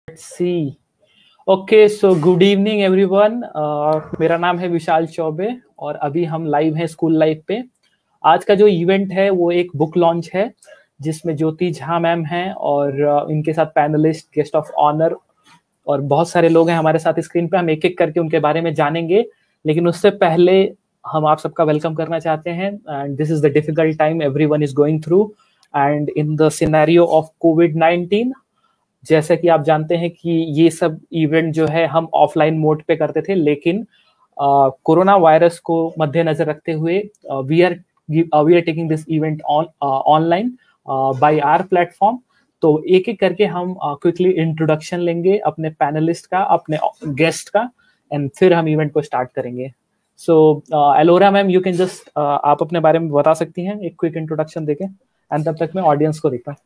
Let's see. Okay so good evening everyone. मेरा नाम है विशाल चौबे और अभी हम लाइव हैं स्कूल लाइफ पे। आज का जो इवेंट है वो एक बुक लॉन्च है जिसमें ज्योति झा मैम हैं और इनके साथ पैनलिस्ट, गेस्ट ऑफ ऑनर और बहुत सारे लोग हैं हमारे साथ स्क्रीन पे। हम एक एक करके उनके बारे में जानेंगे, लेकिन उससे पहले हम आप सबका वेलकम करना चाहते हैं। And this is the difficult time everyone is going through and in the scenario of COVID. जैसे कि आप जानते हैं कि ये सब इवेंट जो है हम ऑफलाइन मोड पे करते थे, लेकिन कोरोना वायरस को मद्देनजर रखते हुए we are taking this event online by our platform. तो एक एक करके हम क्विकली इंट्रोडक्शन लेंगे अपने पैनलिस्ट का, अपने गेस्ट का, एंड फिर हम इवेंट को स्टार्ट करेंगे। So Ellora ma'am, you can just आप अपने बारे में बता सकती हैं एक क्विक इंट्रोडक्शन देके, एंड तब तक मैं ऑडियंस को देखता हूँ।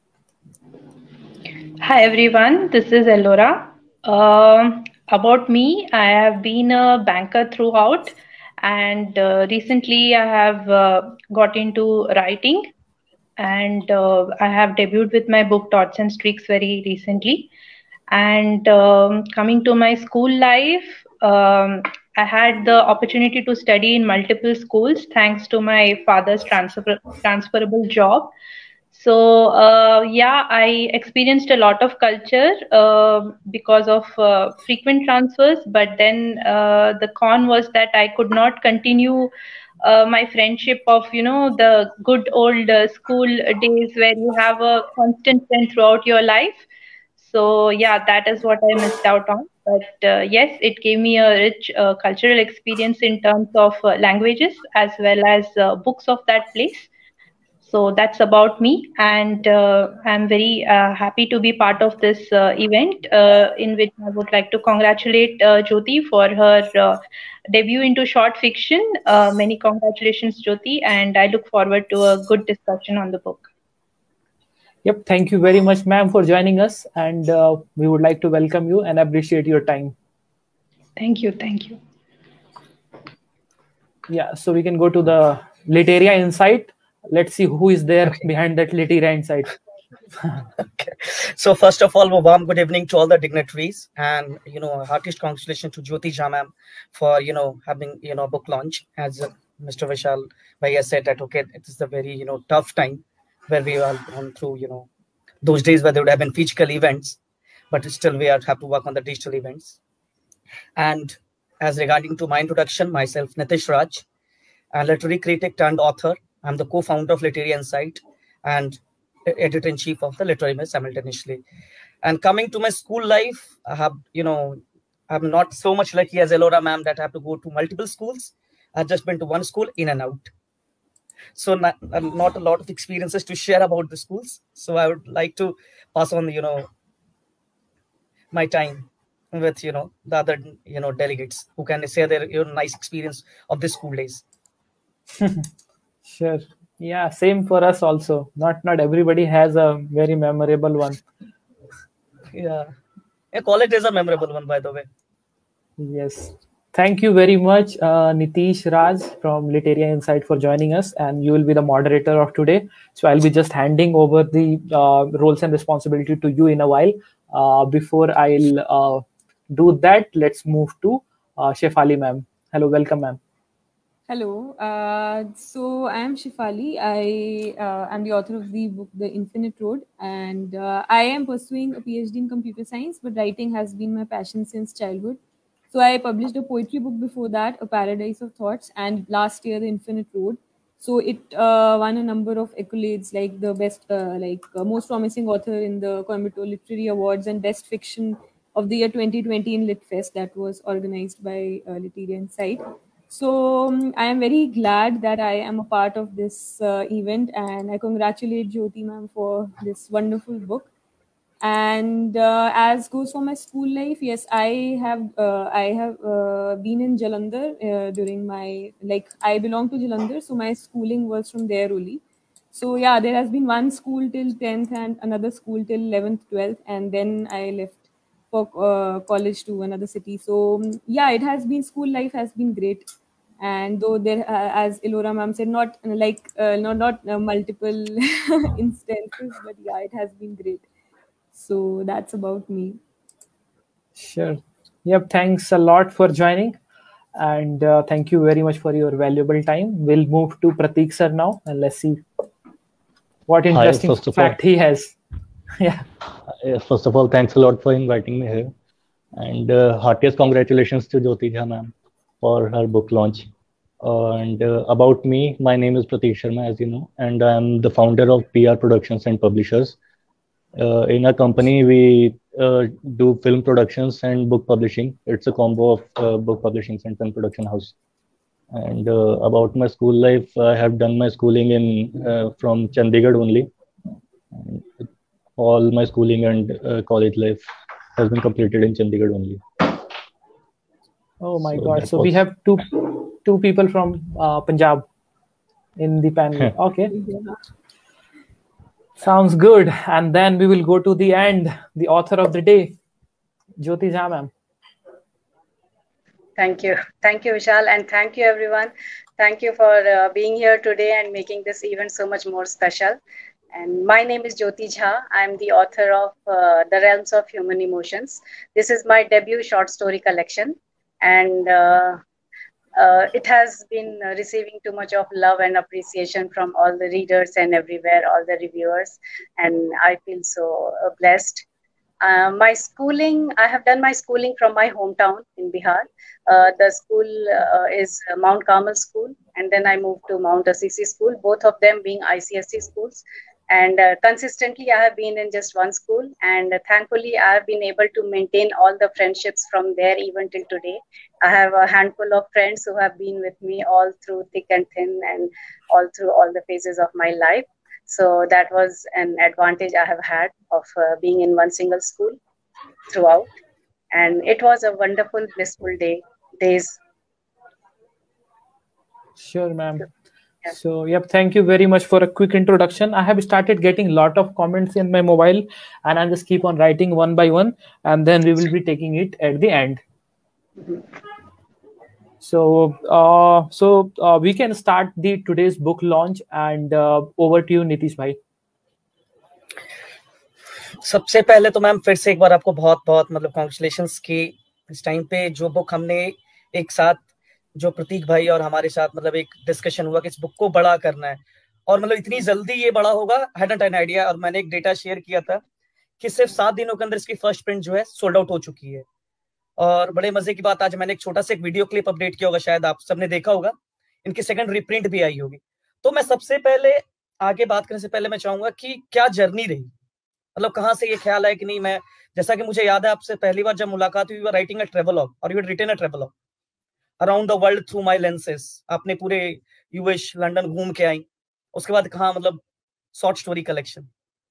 Hi everyone, this is Elora. About me, I have been a banker throughout, and recently I have got into writing, and I have debuted with my book Thoughts and Streaks very recently. And coming to my school life, I had the opportunity to study in multiple schools thanks to my father's transferable job. So yeah, I experienced a lot of culture because of frequent transfers, but then the con was that I could not continue my friendship of the good old school days where you have a constant friend throughout your life. So yeah, that is what I missed out on. But yes, it gave me a rich cultural experience in terms of languages as well as books of that place. So that's about me, and I'm very happy to be part of this event, in which I would like to congratulate Jyoti for her debut into short fiction. Many congratulations, Jyoti, and I look forward to a good discussion on the book. Yep, thank you very much, ma'am, for joining us, and we would like to welcome you and appreciate your time. Thank you, thank you. Yeah, so we can go to the Literia Insight. Let's see who is there behind that Literia Insight. Okay. So first of all, warm good evening to all the dignitaries, and heartiest congratulations to Jyoti Jha ma'am for having book launch. As Mr. Vishal Bhaiya said that it is a very tough time where we are gone through those days where there would have been physical events, but still we have to work on the digital events. And as regarding to my introduction, myself Nitish Raj, a literary critic turned author. I'm the co-founder of Literia Insight and editor-in-chief of the Literary Mill simultaneously. And coming to my school life, I have, I'm not so much lucky as Elora ma'am that I have to go to multiple schools. I've just been to one school in and out. So not a lot of experiences to share about the schools. So I would like to pass on, my time with, the other, delegates who can share their nice experience of the school days. Sure. Yeah, same for us also. Not everybody has a very memorable one. Yeah, college days are memorable one, by the way. Yes. Thank you very much, Nitish Raj from Literia Insight for joining us, and you will be the moderator of today. So I'll be just handing over the roles and responsibility to you in a while. Before I'll do that, let's move to Shefali ma'am. Hello, welcome ma'am. Hello, so I am Shefali. I am the author of the book The Infinite Road, and I am pursuing a PhD in computer science, but writing has been my passion since childhood. So I published a poetry book before that, A Paradise of Thoughts, and last year The Infinite Road. So it won a number of accolades, like the best, most promising author in the Coimbatore Literary Awards and best fiction of the year 2020 in LitFest that was organized by Literia Insight. So I am very glad that I am a part of this event, and I congratulate Jyoti ma'am for this wonderful book. And as goes for my school life, yes, I have been in Jalandhar during my, I belong to Jalandhar, so my schooling was from there only. So yeah, there has been one school till 10th and another school till 11th, 12th, and then I left for college to another city. So yeah, it has been, school life has been great. And though there, as Elora ma'am said, not multiple instances, but yeah, it has been great. So that's about me. Sure. Yep. Thanks a lot for joining, and thank you very much for your valuable time. We'll move to Pratik sir now, and let's see what interesting fact he has. Yeah. First of all, thanks a lot for inviting me here, and heartiest congratulations to Jyoti Jha ma'am for her book launch. And about me, my name is Pratik Sharma, as you know, and I'm the founder of PR Productions and Publishers. In our company, we do film productions and book publishing. It's a combo of book publishing and film production house. And about my school life, I have done my schooling in from Chandigarh only. And all my schooling and college life has been completed in Chandigarh only. Oh my God! So we have two people from Punjab in the panel. Okay. Sounds good. And then we will go to the end, the author of the day, Jyoti Jha ma'am. Thank you, Vishal, and thank you, everyone. Thank you for being here today and making this event so much more special. And my name is Jyoti Jha. I'm the author of The Realms of Human Emotions. This is my debut short story collection, and it has been receiving too much of love and appreciation from all the readers and everywhere, all the reviewers, and I feel so blessed. My schooling, I have done my schooling from my hometown in Bihar. The school is Mount Carmel School, and then I moved to Mount Assisi School, both of them being ICSE schools. And consistently, I have been in just one school, and thankfully, I have been able to maintain all the friendships from there even till today. I have a handful of friends who have been with me all through thick and thin and all through all the phases of my life. So that was an advantage I have had of being in one single school throughout. And it was a wonderful, blissful days. Sure, ma'am. Yeah. So, yep, thank you very much for a quick introduction. I have started getting a lot of comments in my mobile, and I'll just keep on writing one by one, and then we will be taking it at the end. Mm-hmm. So we can start today's book launch, and over to you, Nitish bhai. सबसे पहले तो ma'am फिर से एक बार आपको बहुत बहुत मतलब कॉन्ग्रेचुलेशंस कि इस टाइम पे जो बुक हमने एक साथ जो प्रतीक भाई और हमारे साथ मतलब एक डिस्कशन हुआ कि इस बुक को बड़ा करना है और मतलब इतनी जल्दी ये बड़ा होगा, हैड नॉट एन आइडिया। और मैंने एक डेटा शेयर किया था कि सिर्फ 7 दिनों के अंदर इसकी फर्स्ट प्रिंट जो है सोल्ड आउट हो चुकी है। और बड़े मजे की बात, आज मैंने एक छोटा सा एक वीडियो क्लिप अपडेट किया होगा, शायद आप सबने देखा होगा, इनकी सेकंड रीप्रिंट भी आई होगी। तो मैं सबसे पहले आगे बात करने से पहले मैं चाहूंगा कि क्या जर्नी रही, मतलब कहाँ से ये ख्याल है कि नहीं। मैं जैसा कि मुझे याद है आपसे पहली बार जब मुलाकात हुई, राइटिंग अ ट्रेवलॉग और you had written a travelogue around the world through my lenses. आपने पूरे यूएस लंदन घूम के आई, उसके बाद कहाँ मतलब short story collection.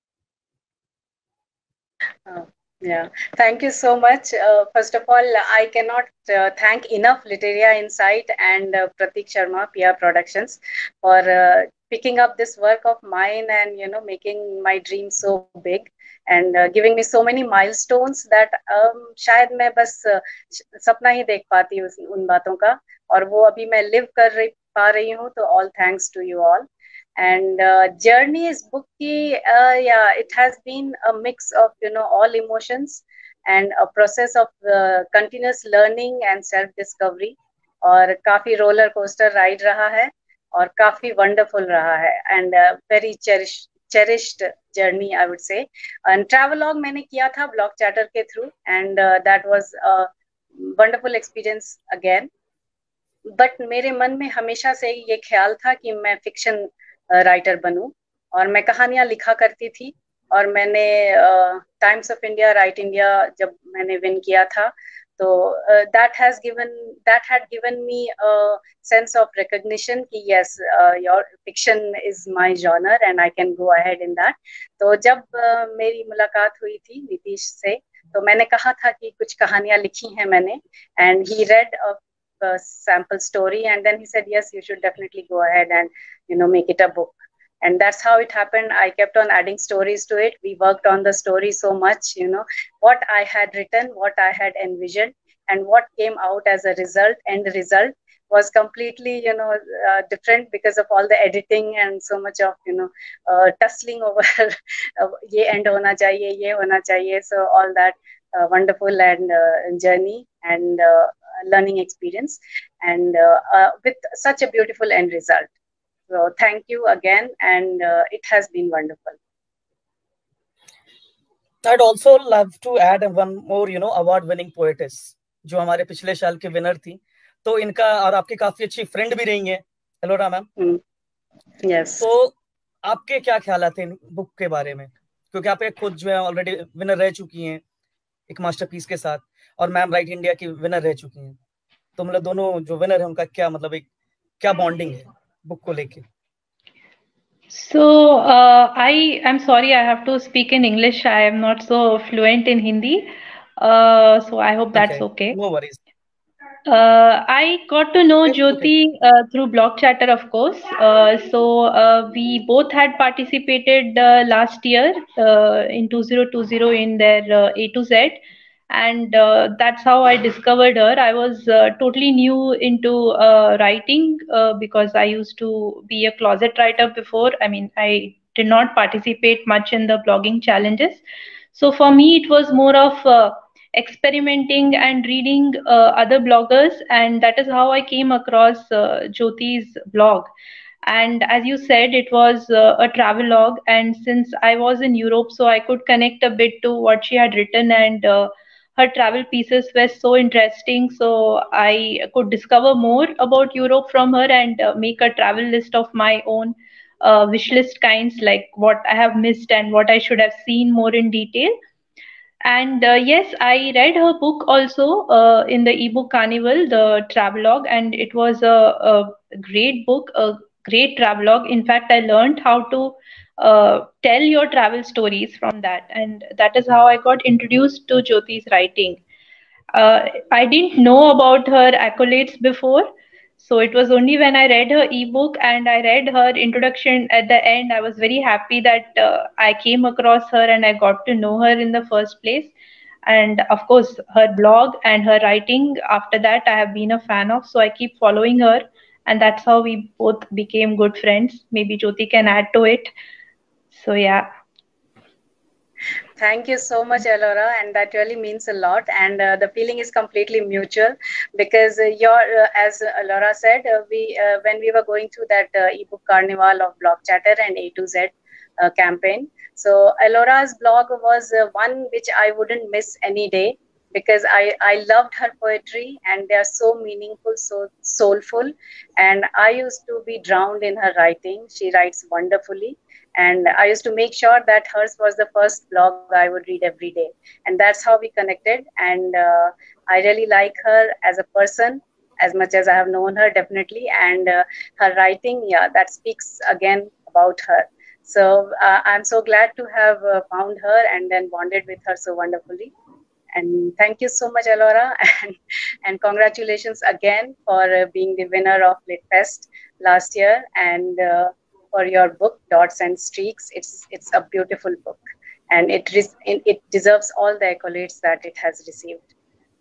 Yeah, thank you so much. First of all, I cannot thank enough Literia Insight and Pratik Sharma, PR Productions, for picking up this work of mine and, you know, making my dream so big and giving me so many milestones that शायद मैं बस सपना ही देख पाती हूँ उन बातों का, और वो अभी मैं live कर पा रही हूँ। तो all thanks to you all. And journey is book ki yeah, it has been a mix of, you know, all emotions and a process of continuous learning and self discovery, और काफी roller coaster ride रहा है और काफी wonderful रहा है, and very cherished journey I would say. And travelogue मैंने किया था blog chatter के through, and that was a wonderful experience again. But मेरे मन में हमेशा से ये ख्याल था कि मैं fiction राइटर बनूं, और मैं कहानियां लिखा करती थी। और मैंने Times of India, right India जब मैंने विन किया था, तो that had given me a sense of recognition कि yes, your fiction is my genre and I can go ahead in that. तो जब मेरी मुलाकात हुई थी नीतीश से, तो मैंने कहा था कि कुछ कहानियां लिखी हैं मैंने, and he read a sample story and then he said yes, you should definitely go ahead and, you know, make it a book. And that's how it happened. I kept on adding stories to it. We worked on the story so much, you know, what I had written, what I had envisioned, and what came out as a result, end result, was completely, you know, different because of all the editing and so much of, you know, tussling over ye end hona chahiye, ye hona chahiye. So all that wonderful and journey and learning experience, and with such a beautiful end result. So thank you again, and it has been wonderful. I'd also love to add one more, award-winning poetess, जो हमारे पिछले साल के winner थी, तो इनका और आपकी काफी अच्छी फ्रेंड भी रही हैं, एलोरा मैम। यस। तो आपके क्या ख्यालात हैं बुक के बारे में, क्योंकि आप एक खुद जो है ऑलरेडी विनर रह चुकी हैं एक मास्टरपीस के साथ, और मैम राइट इंडिया की विनर रह चुकी हैं, तो मतलब दोनों जो विनर है उनका क्या मतलब एक क्या बॉन्डिंग है बुक को लेके? So I'm sorry, I have to speak in English. I am not so fluent in Hindi. So I hope that's okay. No worries. I got to know Jyoti through Blog Chatter, of course. So we both had participated last year in 2020 in their A to Z. And that's how I discovered her. I was totally new into writing because I used to be a closet writer before. I mean, I did not participate much in the blogging challenges. So for me, it was more of experimenting and reading other bloggers, and that is how I came across Jyoti's blog. And as you said, it was a travelogue, and since I was in Europe, so I could connect a bit to what she had written, and her travel pieces were so interesting, so I could discover more about Europe from her and make a travel list of my own, wish list kinds, like what I have missed and what I should have seen more in detail. And yes, I read her book also in the ebook Carnival, the travelogue, and it was a great book, a great travelogue. In fact, I learned how to tell your travel stories from that, and that is how I got introduced to Jyoti's writing. I didn't know about her accolades before, so it was only when I read her ebook and I read her introduction at the end, I was very happy that I came across her and I got to know her in the first place. And of course, her blog and her writing after that, I have been a fan of. So I keep following her, and that's how we both became good friends. Maybe Jyoti can add to it. So yeah. Thank you so much, Elora, and that really means a lot. And the feeling is completely mutual because as Elora said, we when we were going through that ebook carnival of Blog Chatter and A to Z campaign, so Elora's blog was one which I wouldn't miss any day because I loved her poetry and they are so meaningful, so soulful, and I used to be drowned in her writing. She writes wonderfully. And I used to make sure that hers was the first blog I would read every day. And that's how we connected. And I really like her as a person, as much as I have known her, definitely. And her writing, yeah, that speaks again about her. So I'm so glad to have found her and then bonded with her so wonderfully. And thank you so much, Elora. And congratulations again for being the winner of LitFest last year. And for your book Dots and Streaks. It's a beautiful book, and it deserves all the accolades that it has received.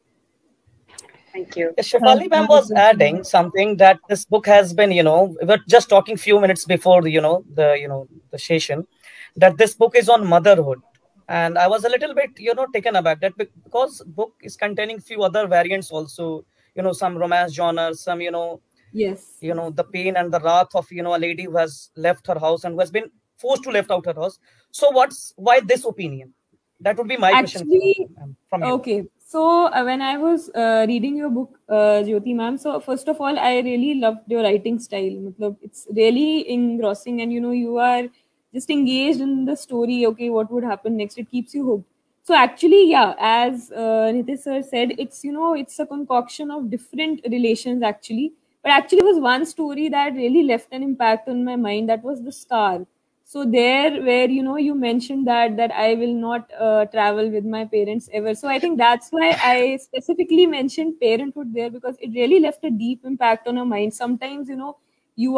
Thank you. Shefali ma'am was adding something that this book has been, we were just talking few minutes before the session, that this book is on motherhood, and I was a little bit taken aback that because book is containing few other variants also, some romance genres, some yes, the pain and the wrath of a lady who has left her house and who has been forced to left out her house. So why this opinion? That would be my question from you. Okay, so when I was reading your book, Jyoti ma'am, so first of all, I really loved your writing style. It's really engrossing, and you are just engaged in the story. Okay, what would happen next? It keeps you hooked. So actually, yeah, as Nitish sir said, it's it's a concoction of different relations actually. But actually, it was one story that really left an impact on my mind. That was The Scar. So there, where you mentioned that I will not travel with my parents ever. So I think that's why I specifically mentioned parenthood there, because it really left a deep impact on our mind. Sometimes you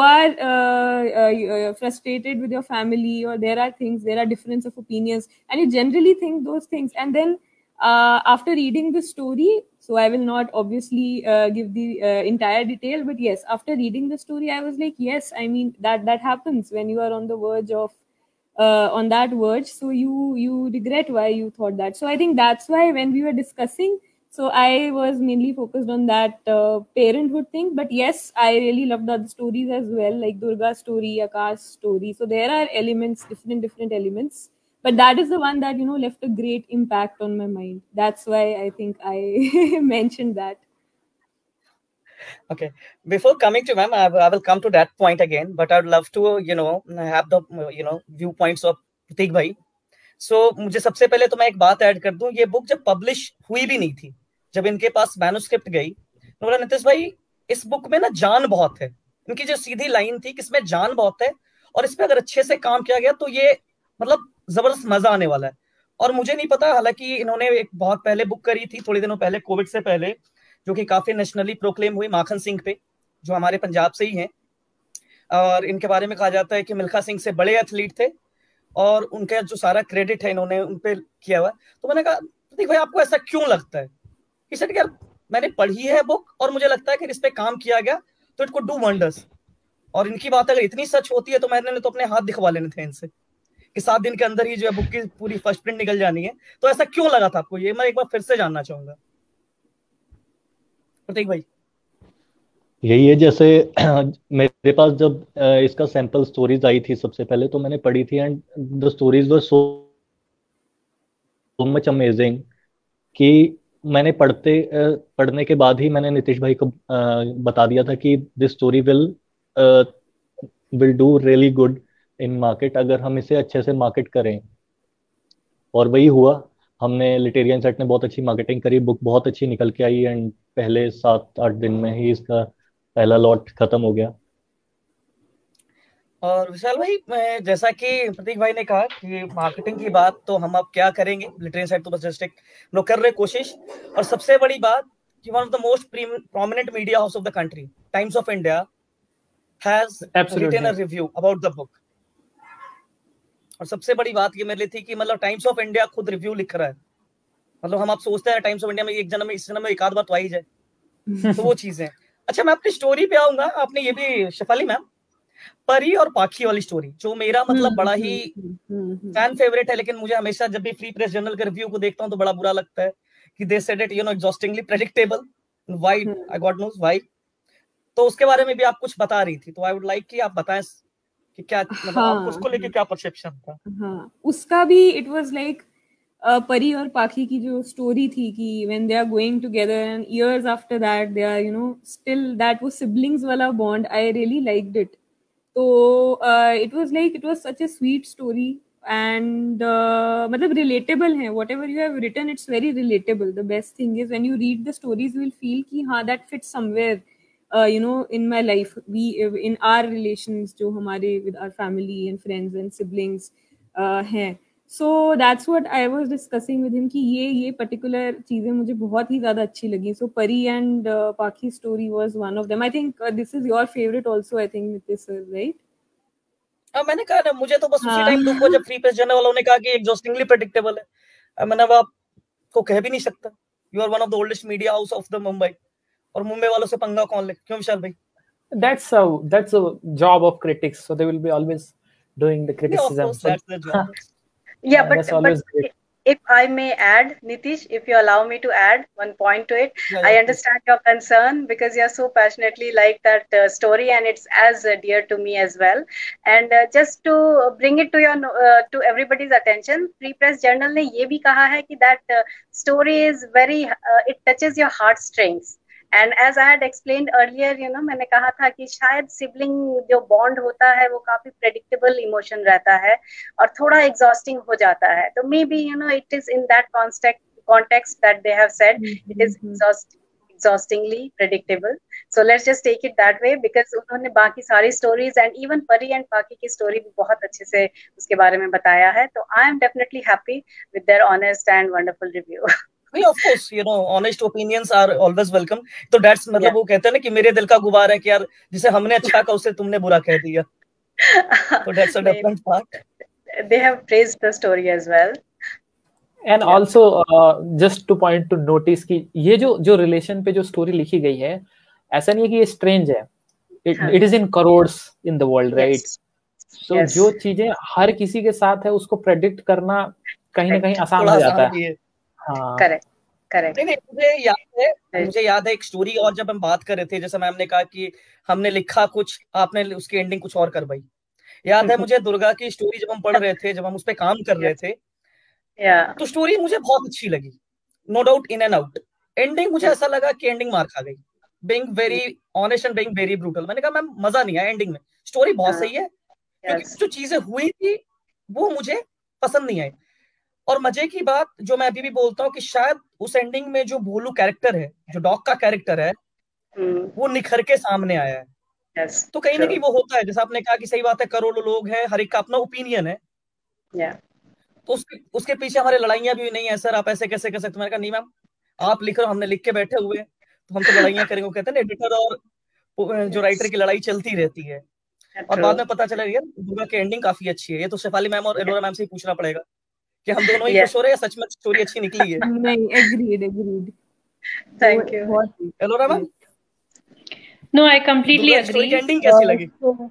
are frustrated with your family, or there are difference of opinions, and you generally think those things, and then after reading the story, so I will not obviously give the entire detail, but yes, after reading the story, I was like, yes, I mean that happens when you are on the verge of on that verge, so you regret why you thought that. So I think that's why when we were discussing, so I was mainly focused on that parenthood thing. But yes, I really loved other stories as well, like Durga's story, Akash story. So there are elements, different elements. But that is the one that, you know, left a great impact on my mind. That's why I think I mentioned that. Okay. Before coming to ma'am, I will come to that point again, but I'd love to, you know, have the, you know, viewpoints of प्रतीक भाई. So मुझे सबसे पहले तो मैं एक बात add कर दूं, ये बुक जब पब्लिश हुई भी नहीं थी, जब इनके पास मैन्युस्क्रिप्ट गई, तो बोला नितिश भाई इस बुक में ना जान बहुत है. इनकी जो सीधी लाइन थी कि इसमें जान बहुत है और इसमें अगर अच्छे से काम किया गया तो ये मतलब जबरदस्त मजा आने वाला है. और मुझे नहीं पता, हालांकि इन्होंने एक बहुत पहले बुक करी थी, थोड़े दिनों पहले, कोविड से पहले, जो कि काफी नेशनली प्रोक्लेम हुई, माखन सिंह पे, जो हमारे पंजाब से ही हैं. और इनके बारे में कहा जाता है कि मिल्खा सिंह से बड़े एथलीट थे और उनका जो सारा क्रेडिट है इन्होंने उन पे किया हुआ. तो मैंने कहा प्रतीक भाई आपको ऐसा क्यों लगता है? He said, यार मैंने पढ़ी है बुक और मुझे लगता है कि इस पे काम किया गया तो इट कुड डू वंडर्स. और इनकी बात अगर इतनी सच होती है तो मैंने तो अपने हाथ दिखवा लेने थे इनसे कि 7 दिन के अंदर ही जो है बुक की पूरी फर्स्ट प्रिंट निकल जानी है. तो ऐसा क्यों लगा था आपको? ये मैं एक बार फिर से जानना चाहूंगा प्रतीक भाई. यही है, जैसे मेरे पास जब इसका सैंपल स्टोरीज आई थी सबसे पहले तो मैंने पढ़ी थी and the stories were so much amazing कि मैंने पढ़ने के बाद ही मैंने नितिश भाई को बता दिया था कि this story will do really good in market अगर हम इसे अच्छे से मार्केट करें. और वही हुआ. हमने लिटेरिया इनसाइट ने बहुत अच्छी मार्केटिंग करी, बुक बहुत अच्छी निकल के आई एंड पहले 7-8 दिन में ही इसका पहला लॉट खत्म हो गया. और विशाल भाई, जैसा कि प्रतीक भाई ने कहा कि मार्केटिंग की बात तो हम अब क्या करेंगे, लिटरेरी साइड तो बस जस्ट एक लोग कर रहे कोशिश. और सबसे बड़ी बात कि one of the most prominent media house of the country, Times of India, has written a review about the book. और सबसे बड़ी बात ये मेरे लिए थी कि मतलब टाइम्स ऑफ इंडिया खुद रिव्यू लिख रहा है. मतलब हम आप सोचते हैं टाइम्स ऑफ इंडिया में इस जन्म में एक आध बार तो आई जाए. तो वो चीजें. अच्छा, मैं अपनी स्टोरी पे आऊंगा. आपने ये भी शेफाली मैम परी और पाखी वाली स्टोरी, जो मेरा मतलब बड़ा ही फैन फेवरेट है, लेकिन मुझे हमेशा जब भी फ्री प्रेस जर्नल के रिव्यू को देखता हूँ तो बड़ा बुरा लगता है कि they said it you know exhaustingly predictable. Why? I got knows why. तो उसके बारे में भी आप कुछ बता रही थी, तो आई वुड लाइक कि आप बताएं कि क्या मतलब आपको उसको लेके क्या परसेप्शन था. हाँ, उसका भी इट वाज लाइक परी और पाखी की जो स्टोरी थी कि when they are going together and years after that they are, you know, still that वो सिबलिंग्स वाला bond, I really liked it. तो it was like it was such a sweet story and मतलब relatable है. Whatever you have written it's very relatable. The best thing is when you read the stories you will feel कि हाँ that fits somewhere you know, in my life, we in our relations जो हमारे with our family and friends and siblings हैं. So that's what I was discussing with him कि ये particular चीजें मुझे बहुत ही ज़्यादा अच्छी लगी. So Pari and Pakhi story was one of them. I think this is your favorite also, I think, Nitish sir, right? मैंने कहा ना, मुझे तो बस उसी टाइम दुख हुआ जब फ्री प्रेस जर्नल वालों ने कहा कि एग्जॉस्टिंगली प्रेडिक्टेबल है. मैंने अब आपको कह भी नहीं सकता. You are one of the oldest media house of the Mumbai, और मुंबई वालों से पंगा कौन ले? क्यों विशाल भाई? That's a job of critics, so they will be always doing the criticism. Yeah, of course, that's the job. Yeah, but if I may add, Nitish, if you allow me to add one point to it, yeah, I understand your concern because you are so passionately like that story, and it's as dear to me as well. And just to bring it to your to everybody's attention, Free Press Journal ने ये भी कहा है कि that story is very it touches your heartstrings. And as I had explained earlier, you know, मैंने कहा था कि शायद सिबलिंग जो बॉन्ड होता है वो काफी प्रेडिक्टेबल इमोशन रहता है और थोड़ा एग्जॉस्टिंग हो जाता है. तो maybe you know it is in that context that they have said it is exhaustingly predictable. So let's just take it that way because उन्होंने बाकी सारी stories and even Pari and Pakhi की स्टोरी भी बहुत अच्छे से उसके बारे में बताया है. तो I am definitely happy with their honest and wonderful review. Of course, you know, honest opinions are always welcome. तो that's मतलब वो कहते हैं ना कि मेरे दिल का गुबार है कि यार जिसे हमने अच्छा कहा उसे तुमने बुरा कह दिया. तो that's a different part. They have praised the story as well. And also just to point to notice कि ये जो रिलेशन पे जो स्टोरी लिखी गई है, ऐसा नहीं है कि ये स्ट्रेंज है. It is in crores in the world, right? तो जो चीजें हर किसी के साथ है उसको प्रेडिक्ट करना कहीं ना कहीं आसान हो जाता है। हाँ करेक्ट करेक्ट। नहीं मुझे याद है एक स्टोरी, और जब हम बात कर रहे थे, जैसे मैम ने कहा कि हमने लिखा कुछ, आपने उसकी एंडिंग कुछ और कर भाई। याद है मुझे दुर्गा की स्टोरी जब हम पढ़ रहे थे, जब हम उस पर काम कर रहे थे, तो स्टोरी मुझे बहुत अच्छी लगी, no doubt, in and out. Ending मुझे ऐसा लगा कि एंडिंग मार खा गई, being very honest and being very brutal. मैंने कहा मैम मजा नहीं आया एंडिंग में, स्टोरी बहुत सही है, क्योंकि जो चीजें हुई थी वो मुझे पसंद नहीं आई। और मजे की बात जो मैं अभी भी बोलता हूँ कि शायद उस एंडिंग में जो भोलू कैरेक्टर है, जो डॉग का कैरेक्टर है, वो निखर के सामने आया है। तो कहीं ना कहीं वो होता है, जैसे आपने कहा कि सही बात है, करोड़ों लोग हैं, हर एक का अपना ओपिनियन है, तो उसके पीछे हमारे लड़ाइयां भी नहीं है, सर आप ऐसे कैसे कर सकते। मैंने कहा नहीं मैम, आप लिख रहे हो, हमने लिख के बैठे हुए हैं, तो हम तो लड़ाइयां करेंगे। कहते हैं ना, एडिटर और जो राइटर की लड़ाई चलती रहती है। और बाद में पता चला यार दुर्गा की एंडिंग काफी अच्छी है। ये तो शेफाली मैम और एलोरा मैम से ही पूछना पड़ेगा कि हम दोनों ही खुश हो रहे हैं या सच में स्टोरी अच्छी निकली है। नहीं, agreed. Thank you Ellora ma'am. No, I completely agree. Story की एंडिंग कैसी लगी?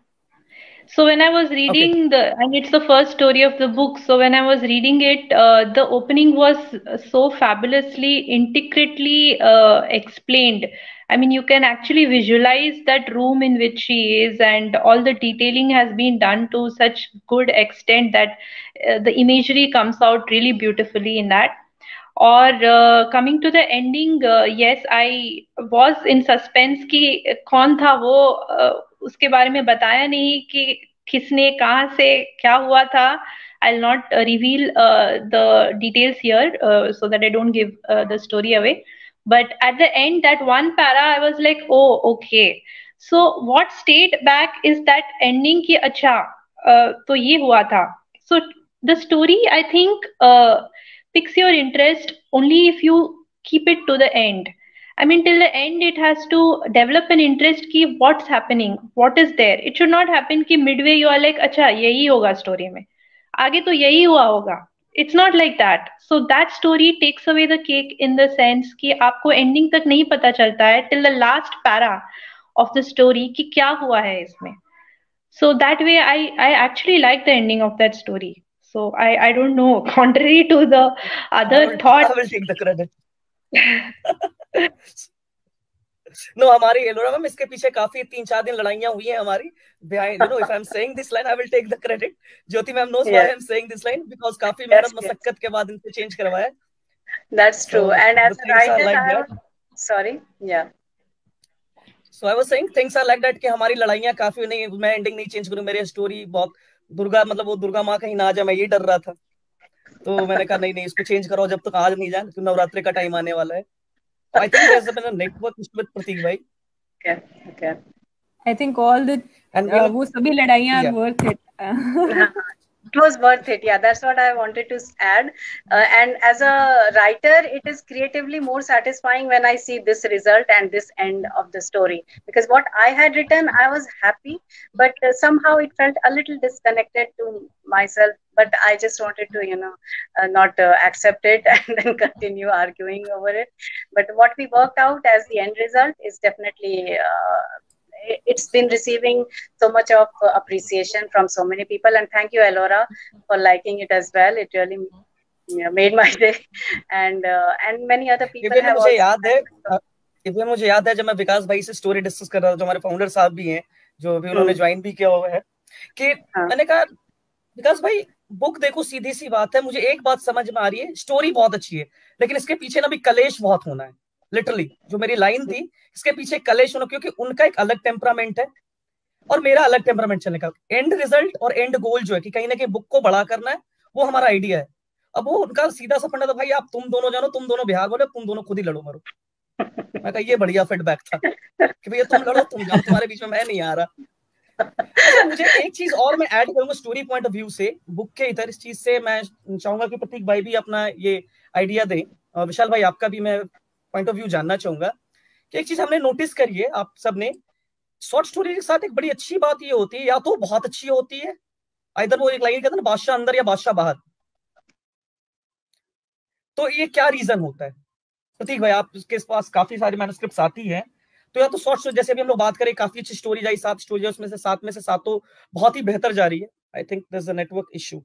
So when I was reading and it's the first story of the book, so when I was reading it, the opening was so fabulously, intricately explained. I mean, you can actually visualize that room in which she is, and all the detailing has been done to such good extent that the imagery comes out really beautifully in that. और coming to the ending, yes I was in suspense कि कौन था वो, उसके बारे में बताया नहीं कि किसने कहाँ से क्या हुआ था. I'll not reveal the details here so that I don't give the story away. But at the end, that one para, I was like, oh, okay. So what stayed back is that ending ki acha, तो ये हुआ था. So the story, I think, picks your interest only if you keep it to the end. I mean, till the end, it has to develop an interest ki what's happening, what is there. It should not happen ki midway you are like, अच्छा यही होगा story में, आगे तो यही हुआ होगा. It's not like that. So that story takes away the cake in the sense कि आपको ending तक नहीं पता चलता है till the last para of the story कि क्या हुआ है इसमें. So that way, I actually like the ending of that story. So I don't know, contrary to the other thought. I will take the credit. No, हमारी Ellora ma'am इसके पीछे काफी 3-4 दिन लड़ाइयां हुई हैं हमारी behind. If I'm saying this line, I will take the credit. Jyoti ma'am knows why I'm saying this line because काफी मेहनत मशक्कत के बाद इनसे चेंज करवाया. That's true. And as a writer, sorry, yeah. So I was saying things are like that कि हमारी लड़ाइयां काफी नहीं, मैं एंडिंग नहीं चेंज करूं, मेरी स्टोरी बहुत दुर्गा, मतलब वो दुर्गा माँ कहीं ना आ जाए, मैं ये डर रहा था. तो मैंने कहा नहीं इसको चेंज करो जब तक आज नहीं जाए, क्योंकि नवरात्रि का टाइम आने वाला है. I think there's been a network issue with Pratik bhai. Okay. I think all the वो सभी लड़ाइयाँ are worth it. It was worth it. Yeah, that's what I wanted to add. And as a writer, it is creatively more satisfying when I see this result and this end of the story. Because what I had written, I was happy, but somehow it felt a little disconnected to myself. But I just wanted to, not accept it and then continue arguing over it. But what we worked out as the end result is definitely it's been receiving so much of appreciation from so many people, and thank you Elora for liking it as well. It really made my day, and many other people have मुझे याद है जब मैं विकास भाई से story discuss कर रहा था, जो हमारे फाउंडर साहब भी हैं, जो अभी उन्होंने ज्वाइन भी किया हुआ है, कि मैंने कहा विकास भाई बुक देखो, सीधी सी बात है, मुझे एक बात समझ में आ रही है, स्टोरी बहुत अच्छी है, लेकिन इसके पीछे ना भी कलेश बहुत होना है. लिटरली जो मेरी लाइन थी, इसके पीछे कलेश होना, क्योंकि उनका एक अलग टेम्परामेंट है और मेरा अलग टेम्परामेंट चलने का. एंड रिजल्ट और एंड गोल जो है कि कहीं ना कहीं बुक को बड़ा करना है, वो हमारा आइडिया है. अब वो उनका सीधा सा फंडा था, भाई आप तुम दोनों जानो, तुम दोनों बिहार बोले, तुम दोनों खुद ही लड़ो मरो. मैं कहा ये बढ़िया फीडबैक था कि भैया तुम लड़ो, तुम जाओ, तुम्हारे बीच में मैं नहीं आ रहा. अच्छा, मुझे एक चीज और मैं ऐड करूंगा स्टोरी पॉइंट ऑफ व्यू से, बुक के इधर इस चीज से मैं चाहूंगा कि प्रतीक भाई भी अपना ये आइडिया दें, और विशाल भाई आपका भी मैं पॉइंट ऑफ व्यू जानना चाहूंगा कि एक चीज हमने नोटिस करी है आप सबने, शॉर्ट स्टोरी के साथ एक बड़ी अच्छी बात ये होती है, या तो बहुत अच्छी होती है, इधर वो एक लाइन कहते हैं ना, बादशाह अंदर या बादशाह बाहर. तो ये क्या रीजन होता है प्रतीक भाई? आपके पास काफी सारी मैन्युस्क्रिप्ट्स आती हैं, तो या तो शॉर्ट स्टोरी, जैसे अभी हम लोग बात करें, काफी अच्छी स्टोरीज आई, 7 स्टोरी, उसमें से 7 में से 7 तो बहुत ही बेहतर जा रही है। I think there is a network issue.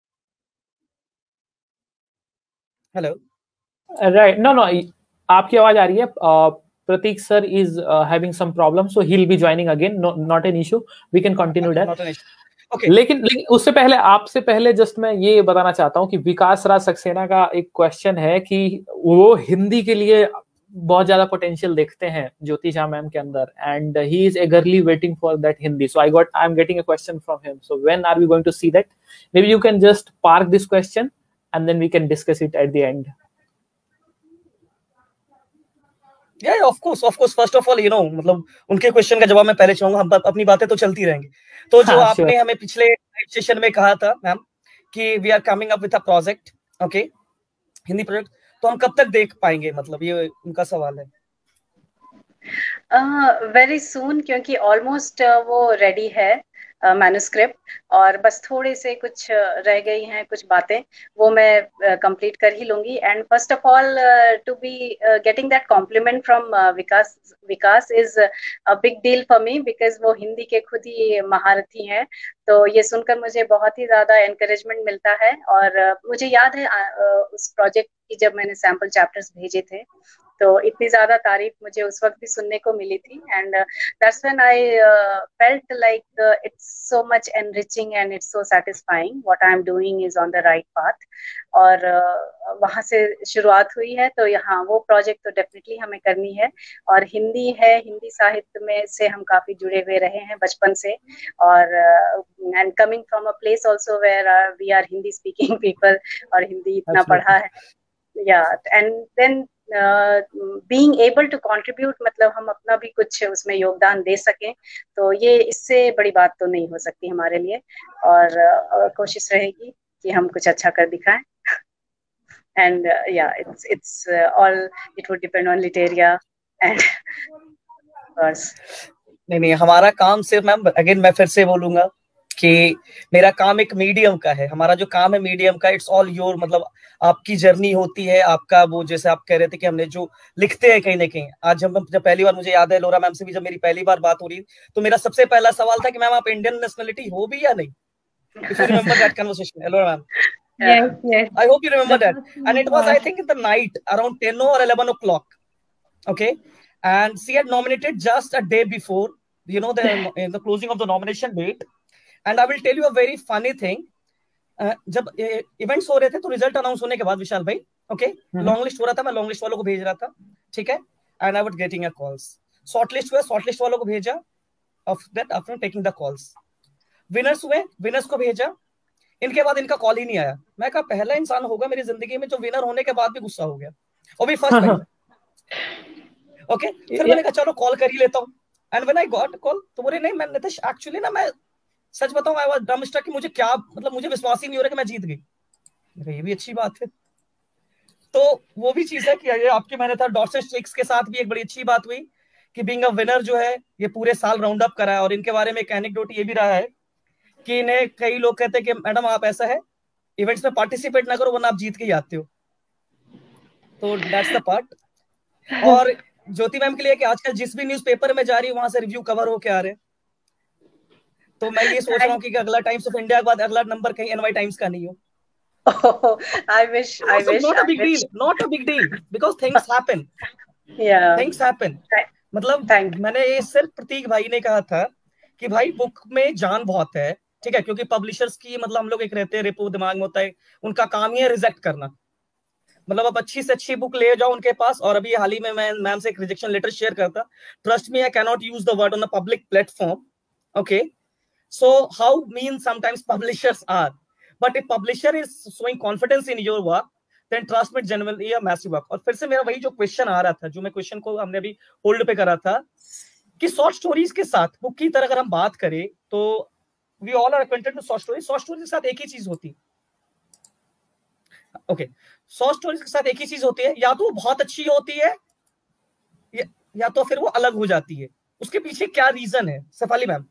Hello, right, no no, आपकी आवाज आ रही है। Prateek sir is having some problem, so he will be joining again, not an issue, we can continue that. Okay. लेकिन उससे पहले, आपसे पहले जस्ट मैं ये बताना चाहता हूँ कि विकास राज सक्सेना का एक क्वेश्चन है कि वो हिंदी के लिए बहुत ज्यादा पोटेंशियल देखते हैं ज्योति झा मैम के अंदर, and he is eagerly waiting for that Hindi. So I am getting a question from him, so when are we going to see that? Maybe you can just park this question and then we can discuss it at the end. Yeah, of course. First of all, मतलब उनके question का जवाब मैं पहले चाहूंगा, हम अपनी बातें तो चलती रहेंगी। तो जो आपने हमें पिछले सेशन में कहा था मैम कि we are coming up with a project, okay, Hindi project, तो हम कब तक देख पाएंगे, मतलब ये उनका सवाल है। वेरी सून, क्योंकि ऑलमोस्ट वो रेडी है मैन्युस्क्रिप्ट, और बस थोड़े से कुछ रह गई हैं कुछ बातें, वो मैं कंप्लीट कर ही लूंगी। And first of all to be getting that compliment from Vikas is a big deal for me, because वो हिंदी के खुद ही महारथी हैं। तो ये सुनकर मुझे बहुत ही ज्यादा एनकरेजमेंट मिलता है। और मुझे याद है उस प्रोजेक्ट की जब मैंने सैम्पल चैप्टर्स भेजे थे, तो इतनी ज्यादा तारीफ मुझे उस वक्त भी सुनने को मिली थी। And that's when I felt like it's so much enriching and it's so satisfying, what I am doing is on the right path. और वहां से शुरुआत हुई है, तो यहाँ वो प्रोजेक्ट तो डेफिनेटली हमें करनी है। और हिंदी है, हिंदी साहित्य में से हम काफी जुड़े हुए रहे हैं बचपन से, और and coming from a place also where we are Hindi speaking people, और हिंदी इतना पढ़ा है। And then being able to contribute, मतलब हम अपना भी कुछ उसमें योगदान दे सकें, तो ये इससे बड़ी बात तो नहीं हो सकती हमारे लिए। और कोशिश रहेगी कि हम कुछ अच्छा कर दिखाएं। And it's all, it would depend on Literia and course. नहीं, हमारा काम सिर्फ, मैम अगेन मैं फिर से बोलूंगा कि मेरा काम एक मीडियम का है, हमारा जो काम है मीडियम का, इट्स ऑल योर, मतलब आपकी जर्नी होती है, आपका वो, जैसे आप कह रहे थे कि हमने जो लिखते हैं कहीं ना कहीं, आज हम जब पहली बार, मुझे याद है लोरा मैम से भी जब मेरी पहली बार बात हो रही, तो मेरा सबसे पहला सवाल था कि मैम आप इंडियन नेशनलिटी हो भी या नहीं? If you remember that conversation, hello ma'am. Yes. I hope you remember that. And it was, I think, in the night around 10 or 11 o'clock. Okay. And she had nominated just a day before, the closing of the nomination date. And I will tell you a very funny thing. जब events हो रहे थे, तो result announce होने के बाद विशाल भाई, okay, long list हो रहा था, मैं लॉन्ग लिस्ट वालों को भेज रहा था, ठीक है, and I was getting a calls. Short list हुए, शॉर्ट लिस्ट वालों को भेजा, of that after taking the calls, winners हुए, विनर्स को भेजा, इनके बाद इनका कॉल ही नहीं आया। मैं कहा पहला इंसान होगा मेरी जिंदगी में जो विनर होने के बाद भी गुस्सा हो गया, और भी फर्स्ट टाइम। ओके, फिर मैंने कहा चलो कॉल कर ही लेता हूँ। And when I got call, तो बोले नहीं, मैं नितिश एक्चुअली ना, मैं सच बताऊं, आई वाज डम स्ट्रक कि मुझे क्या, मतलब मुझे विश्वास ही नहीं हो रहा कि मैं जीत गई। ये भी अच्छी बात है। तो वो भी चीज है कि आपकी मेहनत था। डॉट्स एंड स्ट्रिक्स के साथ भी एक बड़ी अच्छी बात हुई कि बीइंग अ विनर जो है, ये पूरे साल राउंड अप करा है। और इनके बारे में एक एनेक्डोट ये भी रहा है कि इन्हें कई लोग कहते हैं कि मैडम आप ऐसा है, इवेंट्स में पार्टिसिपेट ना करो वरना आप जीत के ही आते हो। तो दैट्स द पार्ट। और ज्योति मैम के लिए कि आजकल जिस भी न्यूज़पेपर में जा रही है वहां से रिव्यू कवर होके आ रहे हैं, तो मैं ये सोच रहा हूँ कि अगला टाइम्स ऑफ इंडिया के बाद अगला नंबर कहीं एनवाई टाइम्स का नहीं हो। I wish. Not a big deal because things happen. Yeah. Things happen. मतलब मैंने ये सिर्फ प्रतीक भाई ने कहा था कि भाई बुक में जान बहुत है, ठीक है, क्योंकि पब्लिशर्स की, मतलब हम लोग एक रहते हैं रेपो दिमाग में होता है, उनका काम ही है रिजेक्ट करना। मतलब आप अच्छी से अच्छी बुक ले जाओ उनके पास। और अभी हाल ही में मैं मैम से एक रिजेक्शन लेटर शेयर करता, trust me I can not use the word on a public platform, okay, so how mean sometimes publishers are, but if publisher is showing confidence in your work, then trust me, genuinely a massive work। और फिर से मेरा वही जो question आ रहा था, जो मैं क्वेश्चन को हमने अभी होल्ड पे करा था, कि शॉर्ट स्टोरीज के साथ बुक की तरह अगर हम बात करें, तो we all are acquainted with short stories. Short stories के साथ एक ही चीज होती है, ओके, शॉर्ट स्टोरीज के साथ एक ही चीज होती है, या तो वो बहुत अच्छी होती है, या तो फिर वो अलग हो जाती है। उसके पीछे क्या रीजन है शेफाली मैम?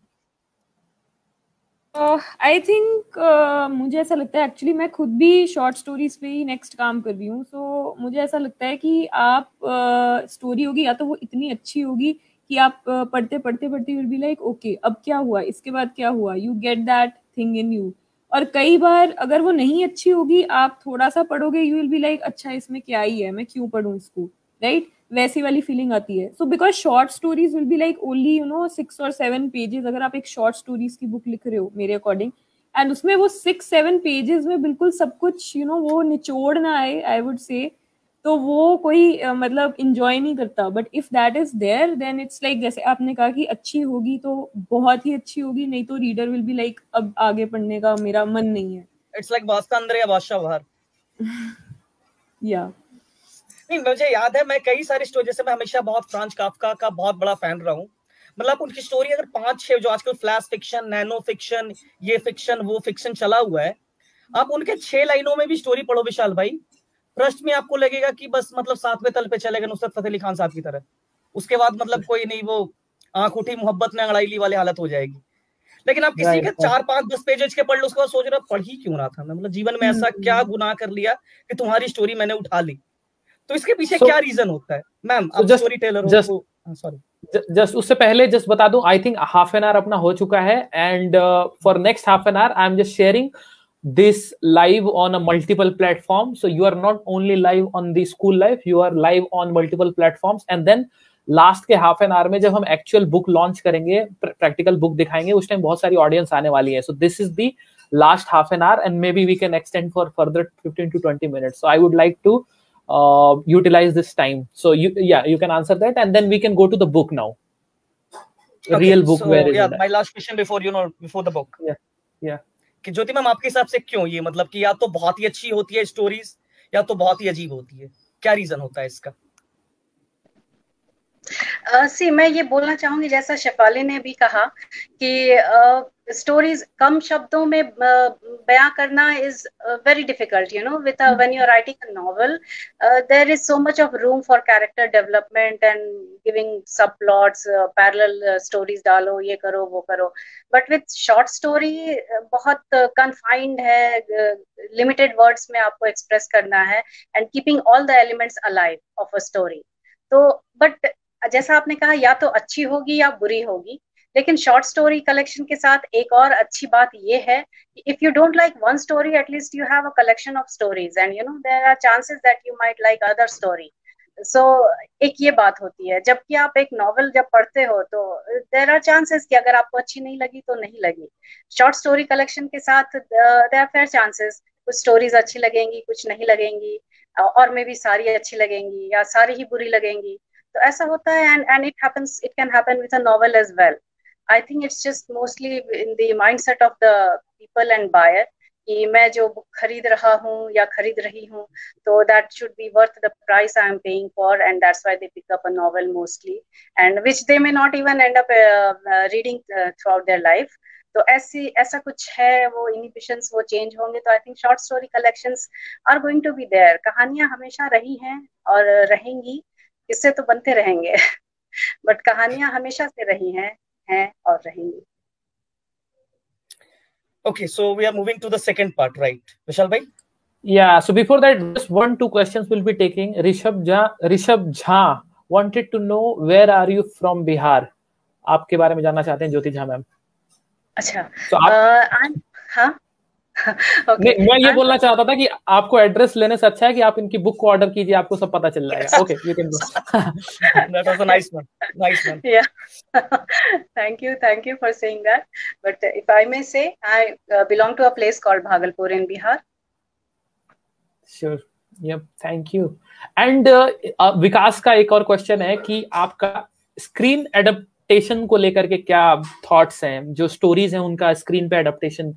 आई थिंक मुझे ऐसा लगता है, एक्चुअली मैं खुद भी शॉर्ट स्टोरीज पे ही नेक्स्ट काम कर रही हूँ। सो मुझे ऐसा लगता है कि आप स्टोरी होगी, या तो वो इतनी अच्छी होगी कि आप पढ़ते पढ़ते पढ़ते विल बी लाइक ओके अब क्या हुआ, इसके बाद क्या हुआ, you get that thing in you. और कई बार अगर वो नहीं अच्छी होगी, आप थोड़ा सा पढ़ोगे, यू विल बी लाइक अच्छा इसमें क्या ही है, मैं क्यों पढ़ूं इसको, राइट? वैसी वाली फीलिंग आती है। So because short stories will be like only 6 और 7 पेजेस। अगर आप एक शॉर्ट स्टोरीज की बुक लिख रहे हो मेरे अकॉर्डिंग, एंड उसमें वो 6-7 पेजेस में बिल्कुल सब कुछ वो निचोड़ ना आए, आई वुड से, तो वो कोई मतलब इंजॉय नहीं करता। But if that is there then it's like, जैसे आपने कहा कि अच्छी होगी तो बहुत ही अच्छी होगी, नहीं तो रीडर विल बी लाइक अब आगे पढ़ने का मेरा मन नहीं है। इट्स लाइक बादशाह अंदर या बादशाह बाहर। या नहीं, मुझे याद है मैं कई सारी स्टोरी, जैसे मैं हमेशा बहुत फ्रांज काफका का बहुत बड़ा फैन रहा हूँ। मतलब उनकी स्टोरी अगर 5-6 जो आजकल फ्लैश फिक्शन, नैनो फिक्शन, ये फिक्शन वो फिक्शन चला हुआ है, आप उनके 6 लाइनों में भी स्टोरी पढ़ो विशाल भाई, फर्स्ट में आपको लगेगा कि बस मतलब 7वें तल पे चलेगा नुसरत फतेह अली खान साहब की तरह। उसके बाद मतलब कोई नहीं, वो आंख उठी मोहब्बत ने अंगड़ाई ली वाली हालत हो जाएगी। लेकिन आप किसी के 4-5-10 पेजेस के पढ़ लो, उसके बाद सोच रहे हो पढ़ ही क्यों रहा था मैं, मतलब जीवन में ऐसा क्या गुनाह कर लिया कि तुम्हारी स्टोरी मैंने उठा ली। तो इसके पीछे क्या रीजन होता है? मैम आप स्टोरी टेलर हो, सॉरी जस्ट उससे पहले जस्ट बता दूं, I think half an hour अपना हो चुका है, and for next half an hour I am just sharing this live on a multiple platform, so you are not only live on the school life, you are live on multiple platforms, and then last के half an hour में जब हम actual book launch करेंगे, practical book दिखाएंगे, उस time बहुत सारी audience आने वाली है। So this is the last half an hour, and maybe we can extend for further 15 to 20 minutes. So I would like to utilize this time. So you can answer that, and then we can go to the book now. Okay, real book, so, where is it? My last question before the book. Yeah. कि ज्योति ma'am आपके हिसाब से क्यों ये, मतलब कि या तो बहुत ही अच्छी होती है स्टोरीज या तो बहुत ही अजीब होती है, क्या रीजन होता है इसका? मैं ये बोलना चाहूंगी, जैसा शेफाली ने भी कहा कि स्टोरीज कम शब्दों में बयां करना is very difficult, with when you are writing a novel there is so much of room for character development and giving subplots, parallel stories डालो, ये करो वो करो। बट विद शॉर्ट स्टोरी बहुत कन्फाइंड है, लिमिटेड वर्ड्स में आपको express करना है, and keeping all the elements alive of a story. तो बट जैसा आपने कहा, या तो अच्छी होगी या बुरी होगी, लेकिन शॉर्ट स्टोरी कलेक्शन के साथ एक और अच्छी बात ये है कि if you don't like one story, at least you have a collection of stories, and there are chances that you might like other story. So एक ये बात होती है। जबकि आप एक नॉवेल जब पढ़ते हो तो देयर आर चांसेस कि अगर आपको अच्छी नहीं लगी तो नहीं लगी। शॉर्ट स्टोरी कलेक्शन के साथ देयर आर फेयर चांसेस, कुछ स्टोरीज अच्छी लगेंगी, कुछ नहीं लगेंगी, और मे बी सारी अच्छी लगेंगी या सारी ही बुरी लगेंगी। तो ऐसा होता है, and it can happen with a novel as well. I think it's just mostly in the mindset of the people and buyer कि मैं जो बुक खरीद रहा हूँ या खरीद रही हूँ, तो that should be worth the price I am paying for, and that's why they pick up a novel mostly, and which they may not even end up reading throughout their life. तो ऐसा कुछ है, वो inhibitions वो change होंगे। तो I think short story collections are going to be there. कहानियां हमेशा रही हैं और रहेंगी, इससे तो बनते रहेंगे बट कहानियां हमेशा से रही हैं और रहेंगी। Okay, so we are moving to the second part, right, Vishal bhai? Yeah, so before that, just 1-2 questions we'll be taking. Rishabh Jha wanted to know, where are you from Bihar? आपके बारे में जानना चाहते हैं ज्योति Jha ma'am. अच्छा, तो हाँ Okay. मैं ये बोलना चाहता था कि आपको एड्रेस लेने से अच्छा है कि आप इनकी बुक को ऑर्डर कीजिए, आपको सब पता चल जाएगा। Okay, you can go. That was a nice one. Yeah. Thank you for saying that. But if I may say, I belong to a place called Bhagalpur in Bihar. Sure. Yep. Thank you. And विकास का एक और question है कि आपका screen adaptation को लेकर के क्या थॉट्स हैं? जो स्टोरीज हैं उनका स्क्रीन पे एडेप्टेशन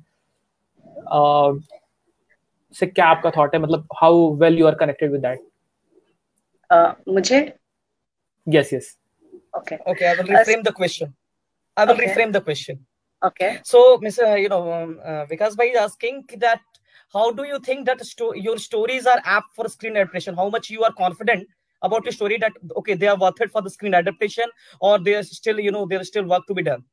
से क्या आपका थॉट है? मतलब how well you are connected with that? मुझे yes okay I will reframe the question. Okay, so Mr. Vikas bhai is asking that how do you think that your stories are apt for screen adaptation? How much you are confident about your story that okay, they are worth it for the screen adaptation, or there is still there is still work to be done?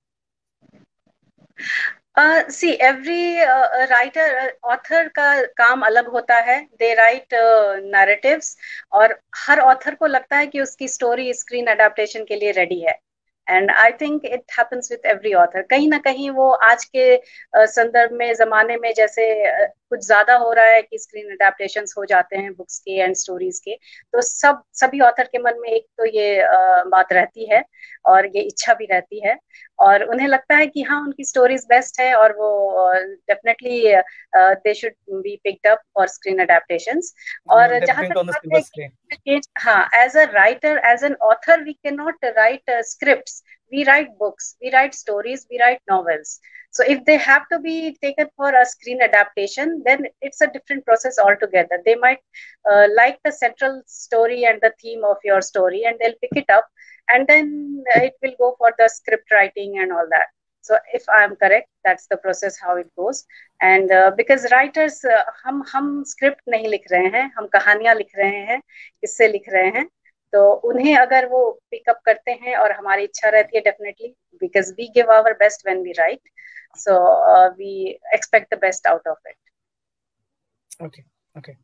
See, every writer, author का काम अलग होता है। They write narratives, और हर author को लगता है कि उसकी story screen adaptation के लिए ready है। And I think it happens with every author. कहीं ना कहीं वो आज के संदर्भ में, जमाने में जैसे कुछ ज्यादा हो रहा है कि स्क्रीन अडेप्टेशंस हो जाते हैं बुक्स के एंड स्टोरीज के, तो सभी ऑथर के मन में एक तो ये बात रहती है और ये इच्छा भी रहती है, और उन्हें लगता है कि हाँ उनकी स्टोरीज बेस्ट है और वो definitely they should be picked up for screen adaptations. और जहाँ तक बात है कि हाँ, as a writer, as an author, we can not write scripts. We write books, we write stories, we write novels. So if they have to be taken for a screen adaptation, then it's a different process altogether. They might like the central story and the theme of your story, and they'll pick it up, and then it will go for the script writing and all that. So if I am correct, that's the process how it goes. And because writers, हम script नहीं लिख रहे हैं, हम कहानियां लिख रहे हैं, किस्से लिख रहे हैं, तो उन्हें अगर वो पिकअप करते हैं और हमारी इच्छा रहती है definitely, because we give our best when we write, so we expect the best out of it. Okay, okay.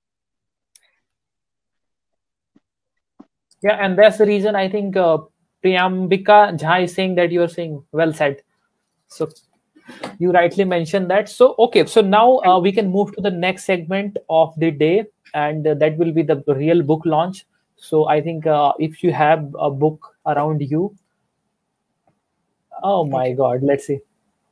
Yeah, and that's the reason I think Priyambika Jha is saying that you are saying well said. So you rightly mentioned that. So okay, so now we can move to the next segment of the day, and that will be the real book launch. So I think if you have a book around you, oh my God, let's see.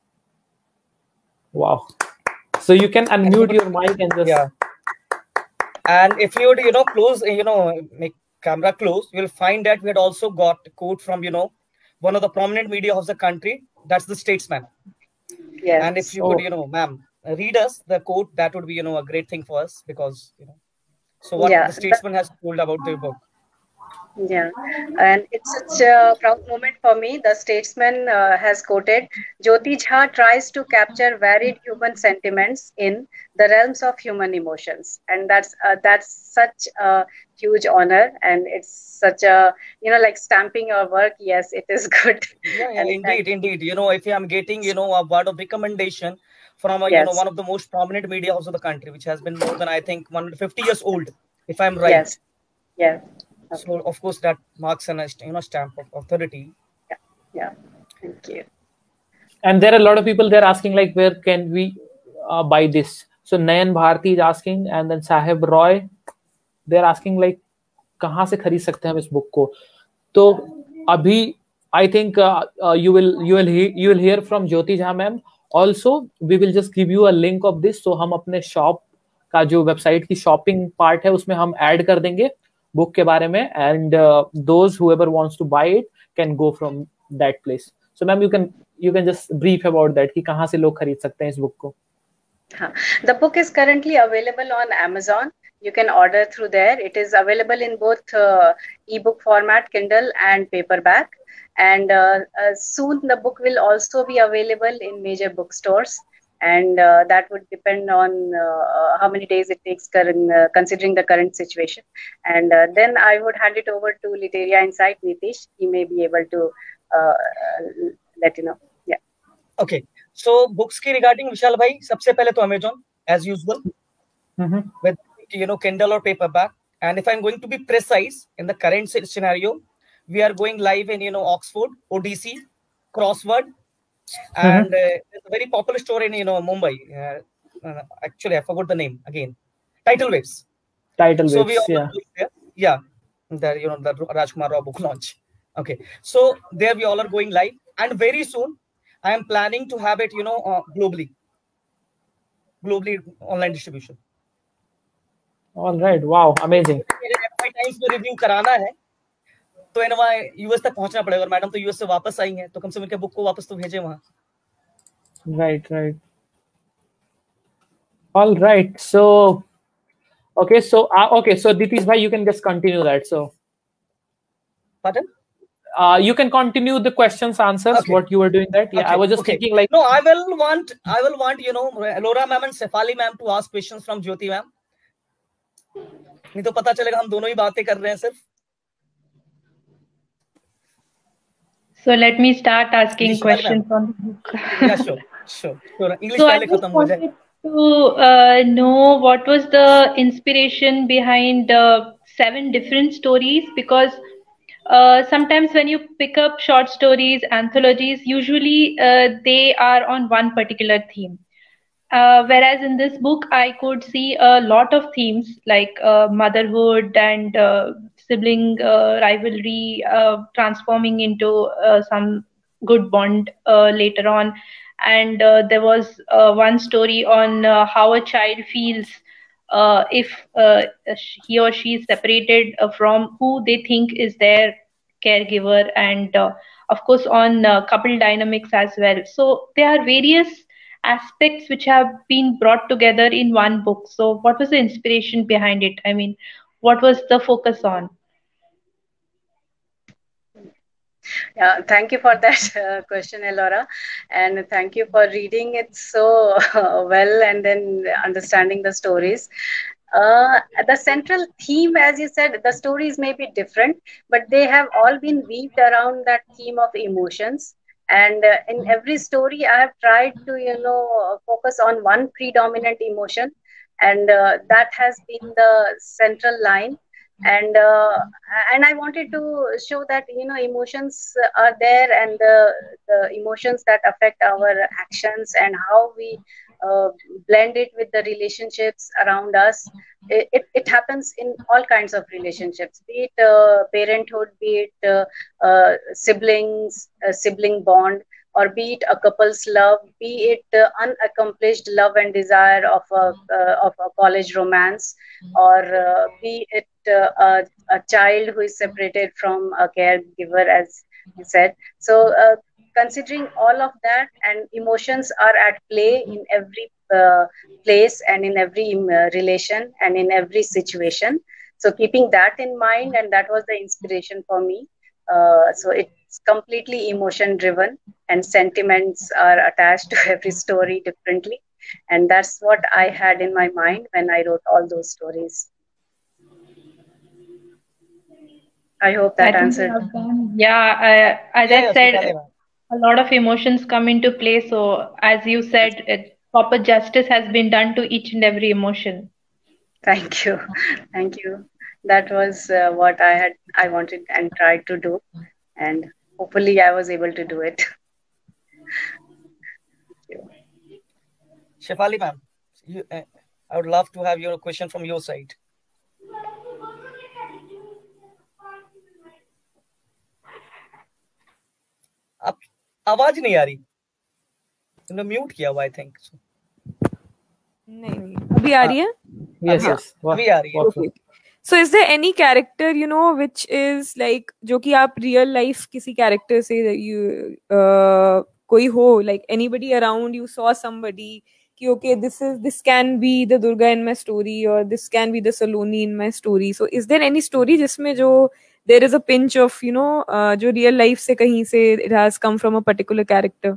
Wow. So you can unmute your mic and just... Yeah. And if you would, close, make camera close, you'll find that we had also got a quote from, one of the prominent media of the country. That's the Statesman. Yes. And if you would, ma'am, read us the quote, that would be, a great thing for us, because, so what the Statesman has told about their book. Yeah, and it's such a proud moment for me. The Statesman has quoted, Jyoti Jha tries to capture varied human sentiments in the realms of human emotions, and that's such a huge honor, and it's such a, like stamping your work. Yes, it is good. Yeah, indeed. If I'm getting, a word of recommendation from one of the most prominent media houses of the country, which has been more than, I think, 150 years old, if I'm right. Yes. So of course that marks an stamp of authority. Yeah. Thank you. And there are a lot of people there asking like, where can we buy this? So Nayan Bharti is asking, and then Sahib Roy, they're asking like, कहाँ से खरीद सकते हैं हम इस book को? तो अभी I think you will hear from Jyoti Jha ma'am. Also we will just give you a link of this, so हम अपने शॉप का जो वेबसाइट की शॉपिंग पार्ट है उसमें हम ऐड कर देंगे बुक के बारे में, and those whoever wants to buy it can go from that place. So ma'am, you can just brief about that कि कहाँ से लोग खरीद सकते हैं इस बुक को? हाँ, the book is currently available on Amazon. You can order through there. It is available in both ebook format, Kindle, and paperback. And soon the book will also be available in major bookstores. And that would depend on how many days it takes, considering the current situation. And then I would hand it over to Literia Insight, Nitish. He may be able to let you know. Yeah. Okay. So books ki regarding Vishal bhai, sabse pehle to Amazon as usual, with Kindle or paperback. And if I'm going to be precise, in the current scenario, we are going live in Oxford, ODC, Crossword. And there's a very popular store in Mumbai. Actually, I forgot the name again. Tidal Waves. So we are there. Yeah, the Rajkumar Rao book launch. Okay, so there we all are going live, and very soon I am planning to have it, globally online distribution. All right, wow, amazing. FY Times में review कराना है, तो US तक पहुंचना पड़ेगा, और madam तो US से वापस आई हैं, तो कम से कम उनके बुक को वापस तो भेजें वहां. Right. All right. So, okay. So Ditish bhai, you can just continue that. So, pardon? You can continue the questions, answers. Okay. What you were doing that? Yeah, okay. I was just thinking like. No, I will want Laura ma'am and Shefali ma'am to ask questions from Jyoti ma'am. नहीं तो पता चलेगा हम दोनों ही बातें कर रहे हैं सिर्फ. So let me start asking questions on the book. Yeah, sure. English पहले खत्म हो जाए. To know what was the inspiration behind 7 different stories, because Sometimes when you pick up short stories, anthologies, usually they are on one particular theme. Whereas in this book, I could see a lot of themes like motherhood and sibling rivalry transforming into some good bond later on. And there was one story on how a child feels if he or she is separated from who they think is their caregiver, and of course on couple dynamics as well. So there are various aspects which have been brought together in one book. So what was the inspiration behind it? I mean, what was the focus on? Yeah, thank you for that question, Elora, and thank you for reading it so well and then understanding the stories. The central theme, as you said, the stories may be different, but they have all been weaved around that theme of emotions. And in every story, I have tried to, focus on one predominant emotion, and that has been the central line. And I wanted to show that emotions are there, and the emotions that affect our actions and how we blend it with the relationships around us. It happens in all kinds of relationships, be it parenthood, be it siblings, sibling bond, or be it a couple's love, be it unaccomplished love and desire of a college romance, or be it a child who is separated from a caregiver, as you said. So considering all of that, and emotions are at play in every place and in every relation and in every situation. So keeping that in mind, and that was the inspiration for me. So it's completely emotion driven, and sentiments are attached to every story differently. And that's what I had in my mind when I wrote all those stories. I hope that answered. Yeah, as I said, a lot of emotions come into play. So as you said, proper justice has been done to each and every emotion. Thank you. Thank you. That was what I wanted and tried to do. And hopefully I was able to do it. Shefali ma'am, I would love to have your question from your side. अब आवाज नहीं आ रही, तुमने mute किया हुआ, I think नहीं अभी आ रही है? Yes, yes. अभी आ रही है. Okay. So is there any character which is like जो कि आप real life किसी character से you कोई हो, like anybody around you saw somebody कि okay, this can be the Durga in my story, or this can be the Saloni in my story. So is there any story जिसमें जो there is a pinch of जो real life से कहीं से it has come from a particular character?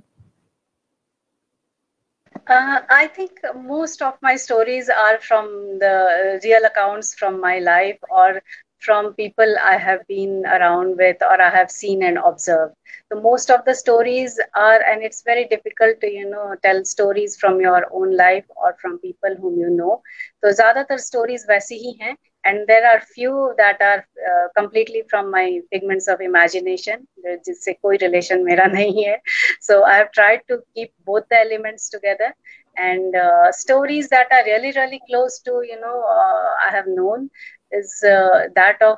I think most of my stories are from the real accounts from my life, or from people I have been around with, or I have seen and observed. So most of the stories are, and it's very difficult to tell stories from your own life or from people whom you know. So ज़्यादातर stories वैसी ही हैं, and there are few that are completely from my figments of imagination, जिससे कोई relation मेरा नहीं है. So I have tried to keep both the elements together. And stories that are really, really close to, I have known is that of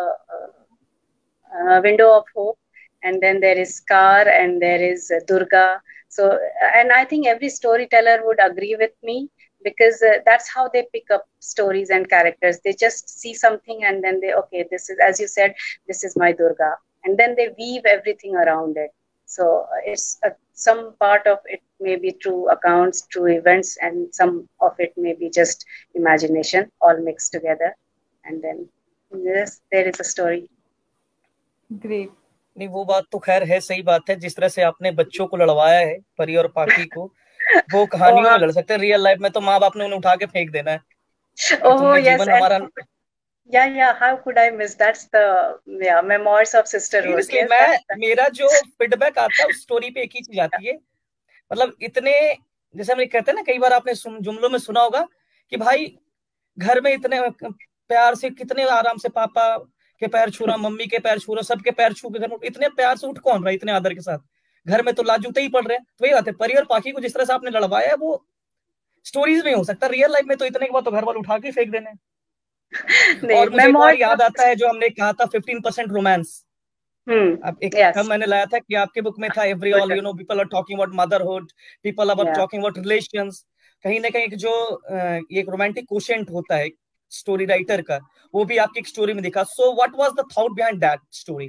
Window of Hope. And then there is Scar, and there is Durga. So, and I think every storyteller would agree with me, because that's how they pick up stories and characters. They just see something, and then okay, this is, as you said, this is my Durga. And then they weave everything around it. So it's some part of it may be true accounts, true events, and some of it may be just imagination, all mixed together. And then yes, there is a story. Great. नहीं, वो बात तो खैर है, सही बात है. जिस तरह से आपने बच्चों को लड़वाया है, परी और पाखी को, वो कहानियों में लड़ सकते हैं. रियल लाइफ में तो माँ बाप ने उन्हें उठा के फेंक देना है. Oh yes, हमारा... Yeah. How could I miss? That's the memoirs of sisterhood. Yes, मेरा जो फीडबैक आता है उस स्टोरी पे एक ही चीज आती है, मतलब इतने, जैसे हम कहते हैं ना, कई बार आपने जुमलों में सुना होगा कि भाई घर में इतने प्यार से, कितने आराम से पापा के पैर छू रहा, मम्मी के पैर छू रहा, सबके पैर छू के घर में इतने प्यार से उठ कौन रहा है इतने आदर के साथ? घर में तो लाजूते ही पड़ रहे हैं। तो वही बात है, परी और पाखी को जिस तरह से आपने लड़वाया है वो स्टोरीज में हो सकता है, रियल लाइफ में तो इतने के बाद तो घर वाले उठा के फेंक देने। और मुझे एक और याद आता है जो हमने कहा था 15% रोमांस। अब एक टर्म मैंने लाया था कि आपके बुक में था every all you know people are talking about motherhood, people are talking about relations. कहीं ना कहीं जो एक रोमांटिक कोशेंट होता है स्टोरी राइटर का, वो भी आपकी एक स्टोरी में दिखा। So what was the thought behind that story?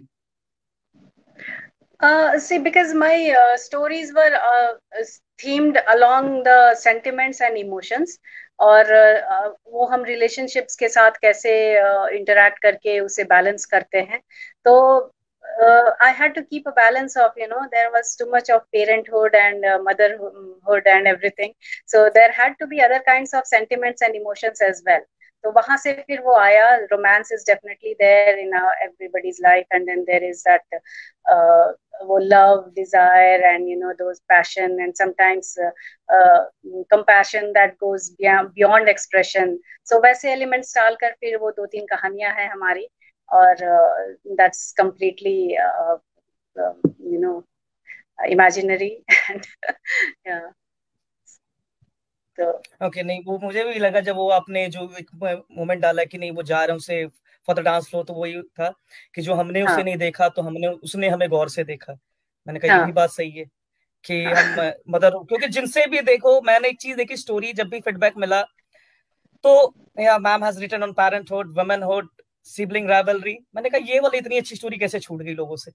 See, because my stories were themed along the sentiments and emotions, और वो हम relationships के साथ कैसे interact करके उसे balance करते हैं। तो I had to keep a balance of, you know, there was too much of parenthood and motherhood and everything. So there had to be other kinds of sentiments and emotions as well. तो वहां से फिर वो आया, romance is definitely there in everybody's life, and then there is that वो love, desire, and you know those passion, and sometimes compassion that goes beyond expression. So वैसे elements डालकर फिर वो 2-3 कहानियां हैं हमारी, और that's completely you know imaginary and yeah. तो ओके नहीं, वो मुझे भी लगा जब वो आपने जो एक मोमेंट डाला कि नहीं वो जा रहे उसे फॉर द डांस फ्लोर, तो वही था कि जो हमने उसे नहीं देखा तो उसने हमें गौर से देखा। मैंने कहा ये भी बात सही है कि हम मदर, क्योंकि जिनसे भी देखो, मैंने एक चीज देखी स्टोरी जब भी फीडबैक मिला तो या ma'am has written on parenthood, womanhood, sibling rivalry, मैंने कहा ये वाली इतनी अच्छी स्टोरी कैसे छूट गई लोगों से?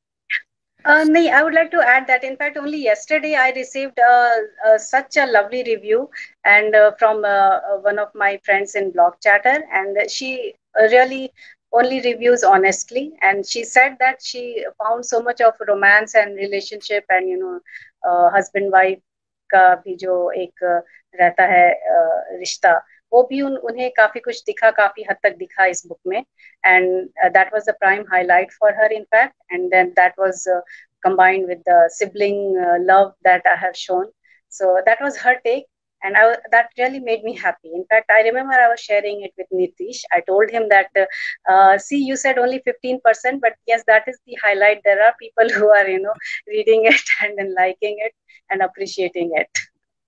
No, I would like to add that in fact only yesterday I received such a lovely review and from one of my friends in Blog Chatter, and she really only reviews honestly, and she said that she found so much of romance and relationship and you know husband wife का भी जो एक रहता है रिश्ता, वो भी उन्हें काफी कुछ दिखा, काफी हद तक दिखा इस बुक में, and that was the prime highlight for her in fact, and then that was combined with the sibling love that I have shown. So that was her take, and that really made me happy. In fact, I remember I was sharing it with Nitish. I told him that see, you said only 15%, but yes, that is the highlight. There are people who are you know reading it and then liking it and appreciating it.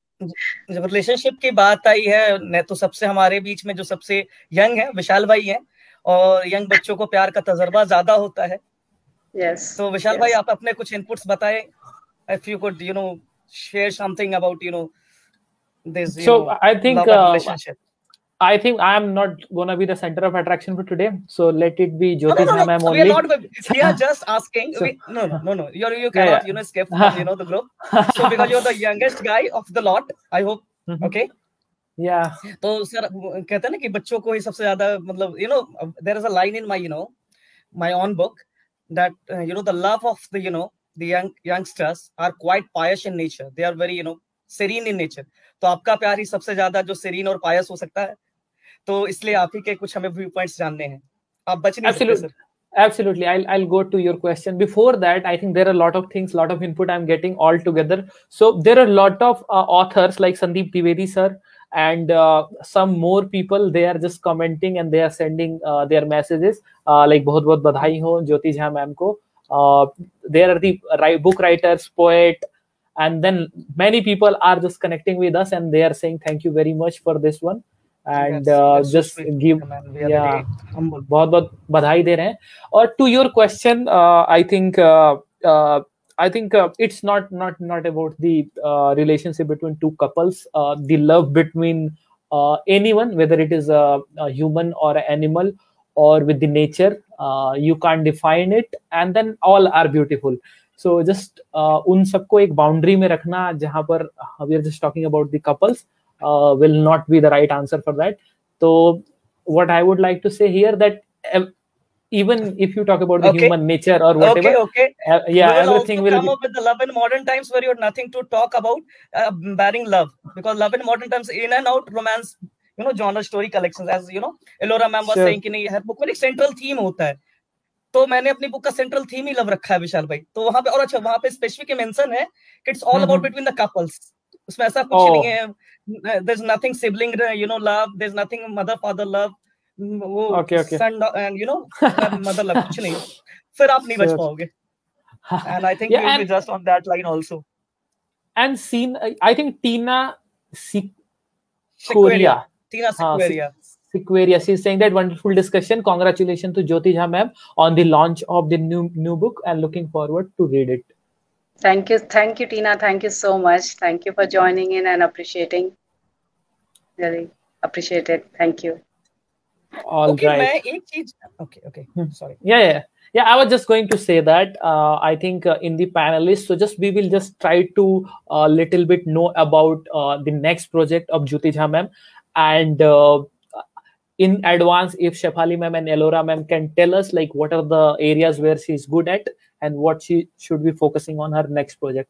जब relationship की बात आई है न, तो सबसे हमारे बीच में जो सबसे यंग है विशाल भाई हैं, और यंग बच्चों को प्यार का तजर्बा ज्यादा होता है। Yes. तो विशाल भाई आप अपने कुछ इनपुट्स बताएं, if you could you know share something about you know this you know, relationship. I think I am not gonna be the center of attraction for today, so let it be Jyoti ma'am only. We are just asking. So, no. You cannot you know skip you know the group. So because you're the youngest guy of the lot, I hope. Okay. Yeah. तो sir कहते हैं ना कि बच्चों को ही सबसे ज्यादा मतलब you know there is a line in my you know my own book that you know the love of the you know the youngsters are quite pious in nature. They are very you know serene in nature. तो आपका प्यार ही सबसे ज्यादा जो serene और pious हो सकता है, तो इसलिए आप ही के कुछ हमें व्यू पॉइंट्स जानने हैं, आप बच नहीं सकते sir. Absolutely. I'll go to your question. Before that, I think there are a lot of things, lot of input I'm getting all together. So there are a lot of authors like Sandeep Trivedi sir and some more people. They are just commenting and they are sending their messages like बहुत बहुत बधाई हो Jyoti Jha ma'am को. There are the book writers, poet, and then many people are just connecting with us and they are saying thank you very much for this one. And just give बहुत बहुत बधाई दे रहे हैं. और to your question, I think it's not about the relationship between two couples. The love between anyone, whether it is a human or an animal or with the nature, you can't define it, and then all are beautiful. So just उन सबको एक boundary में रखना जहां पर we are just talking about the couples will not be the right answer for that. So what I would like to say here that even if you talk about the human nature or whatever, everything will come up with the love in modern times where you have nothing to talk about bearing love, because love in modern times in and out romance you know genre story collections, as you know Elora ma'am was saying कि नहीं हर book में एक central theme होता है, तो मैंने अपनी book का सेंट्रल थीम ही लव रखा है विशाल भाई। तो वहां पे और अच्छा वहां पे स्पेसिफिक मेंशन है कि it's all about between the couples, उसमें ऐसा कुछ नहीं है, there's nothing sibling you know love, there's nothing mother father love, वो Okay. son and mother लग कुछ नहीं, फिर आप नहीं बच Sure. पाओगे. And I think Yeah, you'll be and- just on that line also. And seen, I think Tina Sequeria. Sequeria. Tina Sequeria. Sequeria. She's saying that wonderful discussion. Congratulations to Jyoti Jha ma'am on the launch of the new book, and looking forward to read it. Thank you, Tina. Thank you so much. Thank you for joining in and appreciating. Really appreciate it. Thank you. All Okay, right. मैं एक चीज. Okay. Sorry. Yeah. I was just going to say that I think in the panelists, so we will just try to little bit know about the next project of Jyoti Jha ma'am, and in advance, if Shefali ma'am and Ellora ma'am can tell us like what are the areas where she's good at and what she should be focusing on her next project.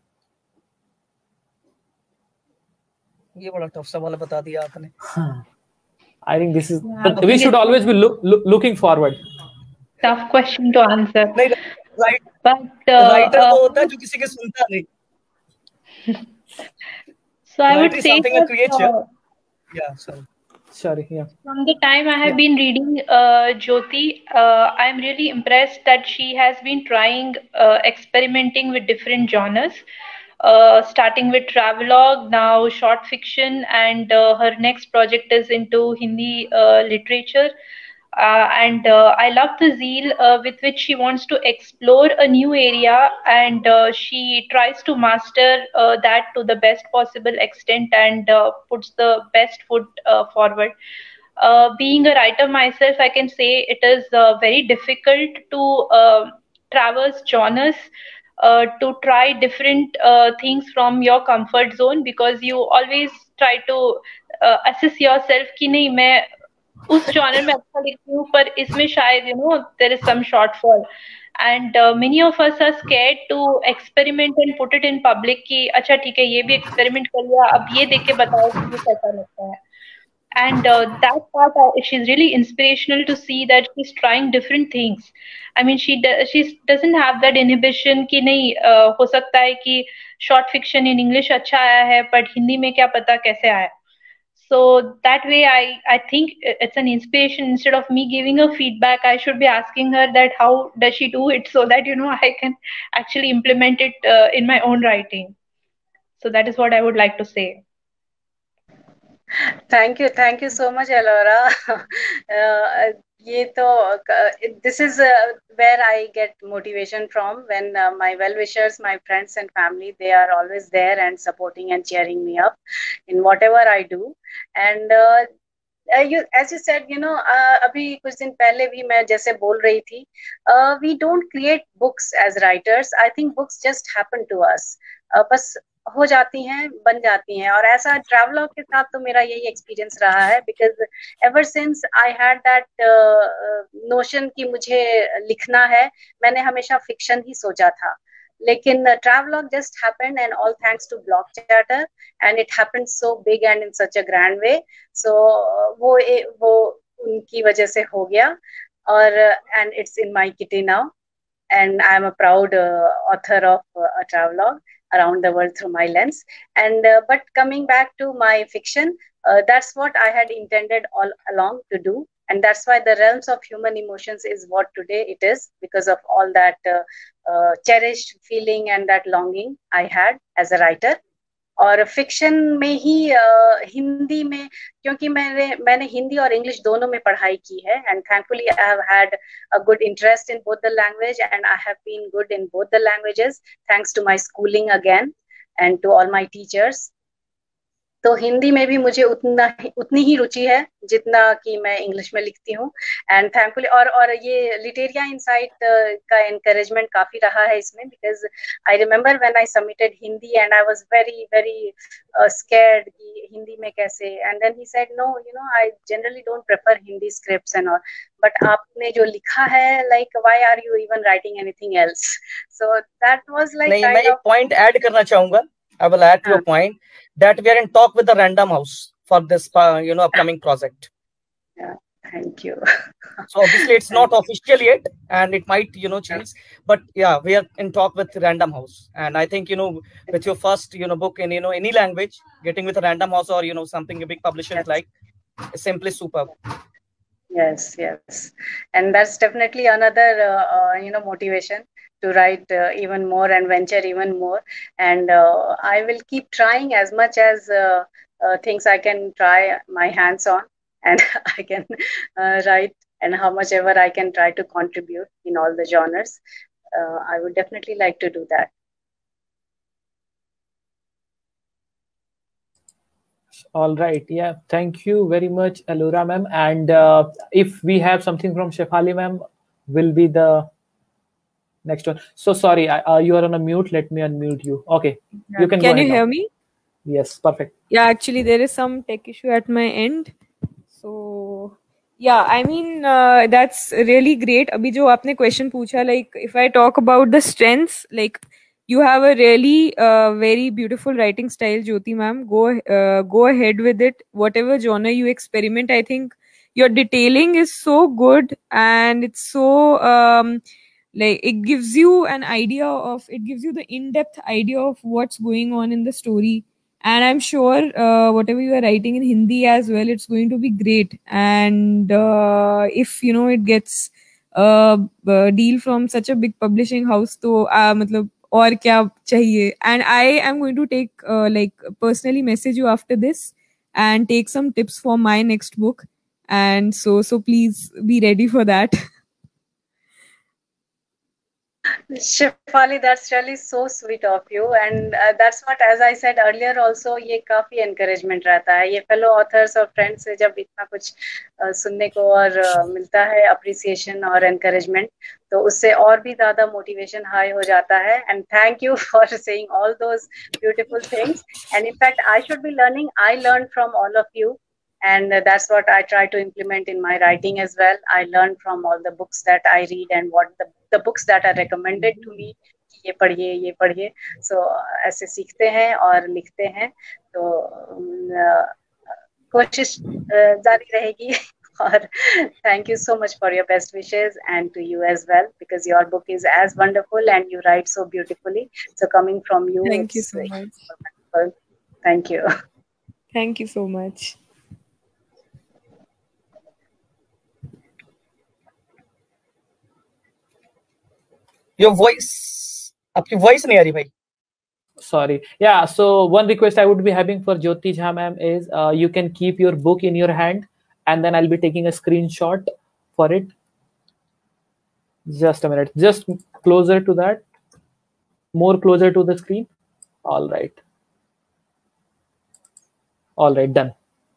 ये बड़ा tough सवाल बता दिया आपने. I think this is, but we should always be looking forward. Tough question to answer. नहीं, right. But Writer वो होता है जो किसी के सुनता नहीं. so I would Writer is say something a creature. Yeah, sorry. Yeah. From the time I have been reading Jyoti, I'm really impressed that she has been trying experimenting with different genres, starting with travelogue, now short fiction, and her next project is into Hindi literature. And I love the zeal with which she wants to explore a new area, and she tries to master that to the best possible extent, and puts the best foot forward. Being a writer myself, I can say it is very difficult to traverse genres, to try different things from your comfort zone, because you always try to assess yourself कि नहीं मैं उस genre में अच्छा लिखती हूँ पर इसमें शायद there is some shortfall, and many of us are scared to experiment and put it in public कि अच्छा ठीक है ये भी experiment कर लिया अब ये देख के बताओ कि ये कैसा लगता है. And that part, she's really inspirational to see that she's trying different things. I mean, she doesn't have that inhibition कि नहीं हो सकता है कि short fiction in English अच्छा आया है, but हिंदी में क्या पता कैसे आया. So that way, I think it's an inspiration. Instead of me giving her feedback, I should be asking her that how does she do it, so that I can actually implement it in my own writing. So that is what I would like to say. Thank you so much, Ellora. This is where I get motivation from, when my well-wishers, my friends and family, they are always there and supporting and cheering me up in whatever I do. And as you said, अभी कुछ दिन पहले भी मैं जैसे बोल रही थी, we don't create books as writers. I think books just happen to us. बस हो जाती हैं, बन जाती हैं. और ऐसा ट्रैवलॉग के साथ तो मेरा यही एक्सपीरियंस रहा है, because ever since I had that notion कि मुझे लिखना है, मैंने हमेशा फिक्शन ही सोचा था. लेकिन travelogue just happened, and all thanks to Blog Chatter, and it happened so big and in such a grand way. So वो उनकी वजह से हो गया, और and it's in my kitty now, and I am a proud author of a travelogue around the world through my lens. And but coming back to my fiction, that's what I had intended all along to do, and that's why the realms of human emotions is what today it is, because of all that cherished feeling and that longing I had as a writer. और fiction में ही हिंदी में, क्योंकि मैंने हिंदी और English दोनों में पढ़ाई की है, and thankfully I have had a good interest in both the language, and I have been good in both the languages thanks to my schooling again and to all my teachers. तो हिंदी में भी मुझे उतनी ही रुचि है जितना कि मैं English में लिखती हूँ, एंड थैंकफुली और ये लिटेरिया इनसाइट का एनकरेजमेंट काफी रहा है इसमें, because I remember when I submitted Hindi and I was very very scared कि हिंदी में कैसे, and then he said no I generally don't prefer Hindi scripts and all, but आपने जो लिखा है like why are you even writing anything else. So that was like नहीं, मैं एक पॉइंट ऐड करना चाहूंगा. I will add to a point that we are in talk with the Random House for this, upcoming project. Yeah, thank you. So obviously it's not official yet, and it might, change. But yeah, we are in talk with Random House, and I think with your first, book in any language, getting with a Random House or something a big publisher is like, is simply superb. Yes, yes, and that's definitely another motivation to write even more and venture even more. And I will keep trying as much as things I can try my hands on, and I can write, and how much ever I can try to contribute in all the genres. I would definitely like to do that. All right. Yeah. Thank you very much, Alora ma'am. And if we have something from Shefali ma'am, will be the next one. So sorry, you are on a mute. Let me unmute you. Okay. You can go Can ahead you now. hear me? Yes. Perfect. Yeah, actually, there is some tech issue at my end. So, yeah, I mean, that's really great. Abhi jo aapne question pucha, like, if I talk about the strengths, like, you have a really very beautiful writing style, Jyoti ma'am. Go ahead with it. Whatever genre you experiment, I think your detailing is so good, and it's so like it gives you the in-depth idea of what's going on in the story. And I'm sure whatever you are writing in Hindi as well, it's going to be great. And if it gets a deal from such a big publishing house, तो मतलब और क्या चाहिए. And I am going to take like personally message you after this and take some tips for my next book. And so please be ready for that. Shefali, that's really so sweet of you, and that's what, as I said earlier, also ये काफी encouragement रहता है. ये fellow authors और friends से जब इतना कुछ सुनने को और मिलता है appreciation और encouragement, तो उससे और भी ज़्यादा motivation high हो जाता है. And thank you for saying all those beautiful things. And in fact, I should be learning. I learned from all of you. And that's what I try to implement in my writing as well. I learn from all the books that I read and what the books that are recommended to me. ये पढ़िए. So ऐसे सीखते हैं और लिखते हैं. तो कोशिश जारी रहेगी. और thank you so much for your best wishes, and to you as well, because your book is as wonderful and you write so beautifully. So coming from you, Thank you so much. Wonderful. Thank you. Thank you so much. Your voice, आपकी voice नहीं आ रही भाई. Sorry. Yeah. So one request I would be having for Jyoti Jha ma'am is you can keep your book in your hand, and then I'll be taking a screenshot for it. Just a minute. Just closer to that. More closer to the screen. All right. All right. Done.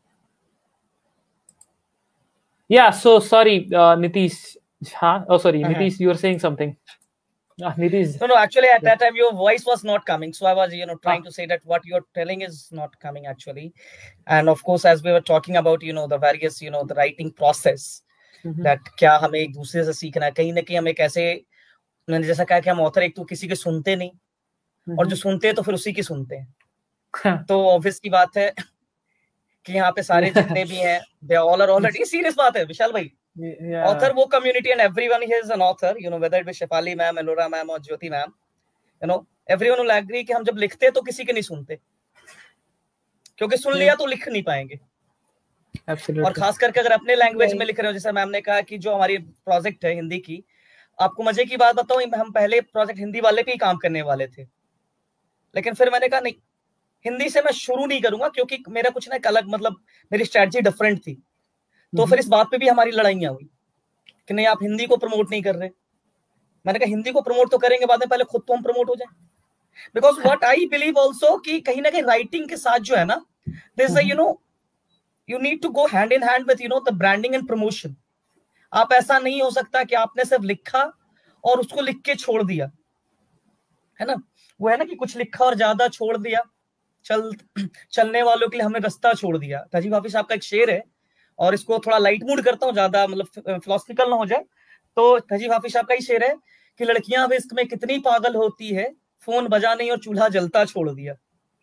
Yeah. So sorry, Nitish. Oh, sorry, Nitish. You were saying something. Nitish. No, actually at that time your voice was not coming, so I was trying to say that what you're telling is not coming actually. And of course, as we were talking about the various the writing process, that क्या हमें एक दूसरे से सीखना है. कहीं ना कहीं हम एक ऐसे, मैंने जैसा कहा कि हम ऑथर एक तो किसी के सुनते नहीं, और जो सुनते हैं तो फिर उसी की सुनते हैं. तो ऑब्वियस की बात है कि यहाँ पे सारे जितने भी हैं, they all are already, serious बात है विशाल भाई. Author वो community, and everyone here is an author, whether it be Shefali ma'am, Alora ma'am or Jyoti ma'am, everyone will agree कि हम जब लिखते हैं तो किसी के नहीं सुनते, क्योंकि सुन लिया तो लिख नहीं पाएंगे. और खास करके अगर अपने लैंग्वेज में लिख रहे हो, जैसा मैम ने कहा कि जो हमारी प्रोजेक्ट है हिंदी की, आपको मजे की बात बताऊं, हम पहले प्रोजेक्ट हिंदी वाले पे ही काम करने वाले थे, लेकिन फिर मैंने कहा नहीं, हिंदी से मैं शुरू नहीं करूंगा, क्योंकि मेरा कुछ ना एक अलग, मतलब मेरी स्ट्रेटजी डिफरेंट थी. तो फिर इस बात पे भी हमारी लड़ाइयां हुई कि नहीं, आप हिंदी को प्रमोट नहीं कर रहे. मैंने कहा हिंदी को प्रमोट तो करेंगे बाद में, पहले खुद तो हम प्रमोट हो जाए. Because what I believe also कि कहीं ना कहीं राइटिंग के साथ जो है ना, this you need to go hand in hand with the branding and promotion. आप ऐसा नहीं हो सकता कि आपने सिर्फ लिखा और उसको लिख के छोड़ दिया, है ना. वो है ना कि कुछ लिखा और ज्यादा छोड़ दिया, चलने वालों के लिए हमने रास्ता छोड़ दिया. तजीब हाफिज साहब का एक शेर है, और इसको थोड़ा लाइट मूड करता हूँ, ज्यादा मतलब फिलोसफिकल ना हो जाए. तो तजीब हाफिज साहब का ही शेर है कि लड़कियां भी इसमें कितनी पागल होती है, फोन बजा नहीं और चूल्हा जलता छोड़ दिया.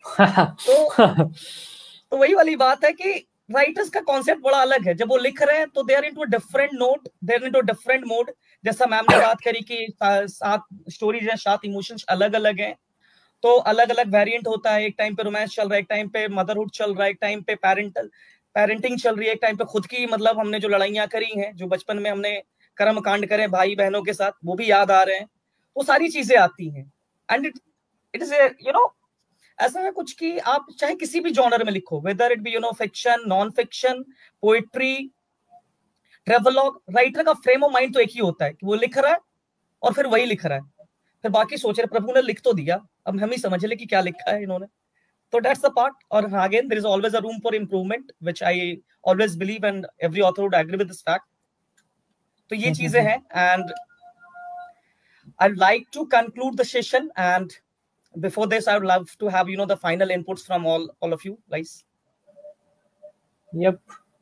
तो वही वाली बात है कि राइटर्स का कॉन्सेप्ट बड़ा अलग है. जब वो लिख रहे हैं तो they are into different note, they are into different mode. जैसा मैम ने बात करी कि 7 स्टोरीज हैं, 7 इमोशंस अलग अलग हैं, तो अलग अलग वेरिएंट होता है. एक टाइम पे रोमांस चल रहा है, एक टाइम पे मदरहुड चल रहा है, एक टाइम पे पेरेंटल. पेरेंटिंग चल रही है, एक टाइम पे खुद की मतलब हमने जो लड़ाइयाँ करी हैं, जो बचपन में हमने कर्म कांड करे भाई बहनों के साथ, वो भी याद आ रहे हैं, वो सारी चीजें आती हैं। एंड इट इज ऐसा है कुछ कि आप चाहे किसी भी जॉनर में लिखो, whether it be fiction, non fiction, poetry, travelogue, writer का फ्रेम ऑफ माइंड तो एक ही होता है कि वो लिख रहा है और फिर वही लिख रहा है, फिर बाकी सोच रहे प्रभु ने लिख तो दिया, अब हम ही समझ ले कि क्या लिखा है इन्होंने। So that's the part. Or again, there is always a room for improvement, which I always believe, and every author would agree with this fact. So ये चीजें हैं, and I'd like to conclude the session. And before this, I would love to have the final inputs from all of you guys. Yep.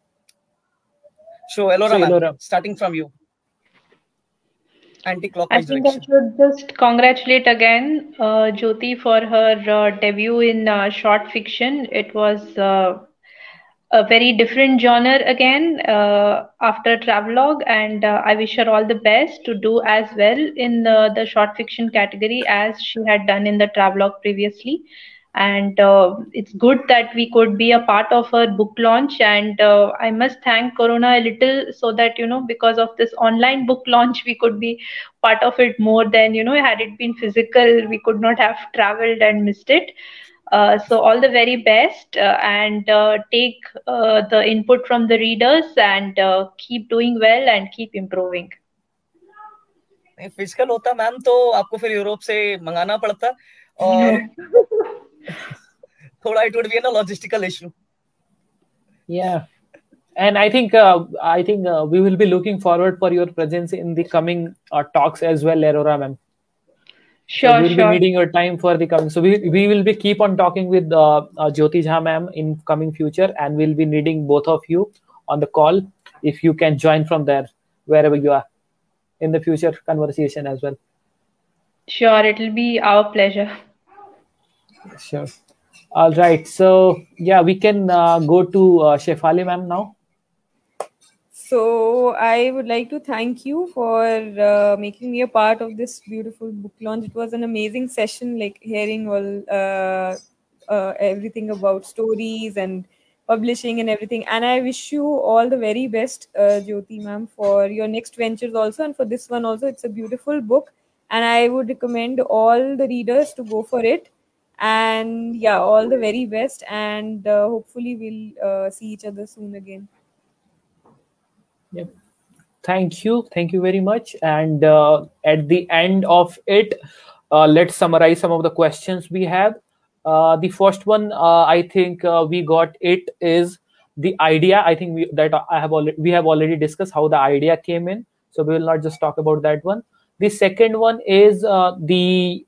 So Elora, starting from you. Anti-clockwise direction. I think I should just congratulate again Jyoti for her debut in short fiction. It was a very different genre again after travelogue, and I wish her all the best to do as well in the short fiction category as she had done in the travelogue previously. And it's good that we could be a part of her book launch, and I must thank Corona a little, so that because of this online book launch we could be part of it more than had it been physical, we could not have traveled and missed it. So all the very best, and take the input from the readers, and keep doing well and keep improving. Physical होता ma'am तो आपको फिर Europe से मंगाना पड़ता, और थोड़ा it would be a logistical issue. Yeah, and I think we will be looking forward for your presence in the coming talks as well, Elora ma'am. Sure, so we'll be needing your time for the coming. So we will be keep on talking with Jyoti Jha ma'am in coming future, and we'll be needing both of you on the call if you can join from there wherever you are in the future conversation as well. Sure, it will be our pleasure. Sure. All right. So yeah, we can go to Shefali ma'am now. So I would like to thank you for making me a part of this beautiful book launch. It was an amazing session, like hearing all everything about stories and publishing and everything. And I wish you all the very best, Jyoti ma'am, for your next ventures also, and for this one also. It's a beautiful book, and I would recommend all the readers to go for it. And yeah, all the very best, and hopefully we'll see each other soon again. Yep. Thank you very much. And at the end of it, let's summarize some of the questions we have. The first one, I think we got it, is the idea. I think we have already discussed how the idea came in, so we will not just talk about that one. The second one is the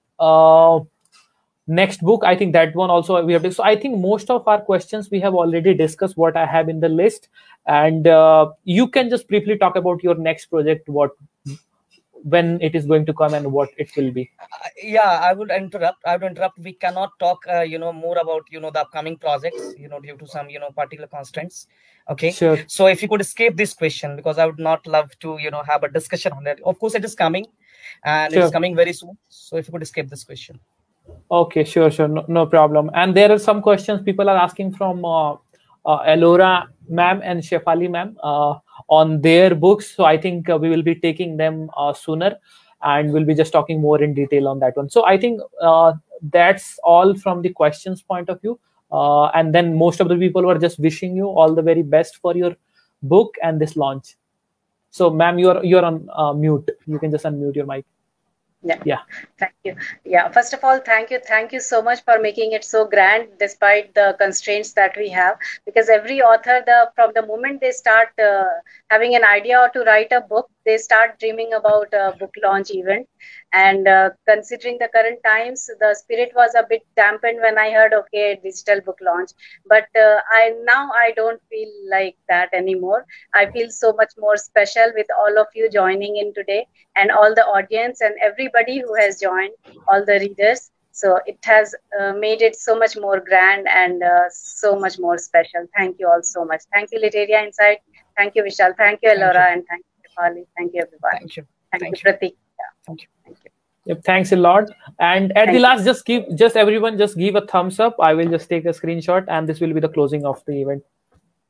next book. I think that one also we have. So I think most of our questions we have already discussed, what I have in the list, and you can just briefly talk about your next project, when it is going to come and what it will be. Yeah, I would interrupt. We cannot talk more about the upcoming projects due to some particular constraints. Okay, sure. So if you could escape this question, because I would not love to have a discussion on that. Of course it is coming, and sure. It's coming very soon, so if you could escape this question. Okay, sure, no problem. And there are some questions people are asking from Elora ma'am and Shefali ma'am on their books, so I think we will be taking them sooner, and we'll be just talking more in detail on that one. So I think that's all from the questions point of view, and then most of the people were just wishing you all the very best for your book and this launch. So ma'am, you're on mute. You can just unmute your mic. Yeah. Thank you. Yeah. First of all, thank you so much for making it so grand despite the constraints that we have. Because every author, from the moment they start having an idea or to write a book, they start dreaming about a book launch event. And considering the current times, the spirit was a bit dampened when I heard, okay, digital book launch. But I don't feel like that anymore. I feel so much more special with all of you joining in today, and all the audience and everybody who has joined, all the readers. So it has made it so much more grand and so much more special. Thank you all so much. Thank you, Literia Insight. Thank you, Vishal. Thank you, Elora. And thank you, Shefali. Thank you, everyone. Thank you. Thank you, Pratik. Yeah. Thank you. Yep, thanks a lot. And at the last, everyone just give a thumbs up. I will just take a screenshot, and this will be the closing of the event.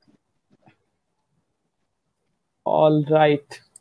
All right.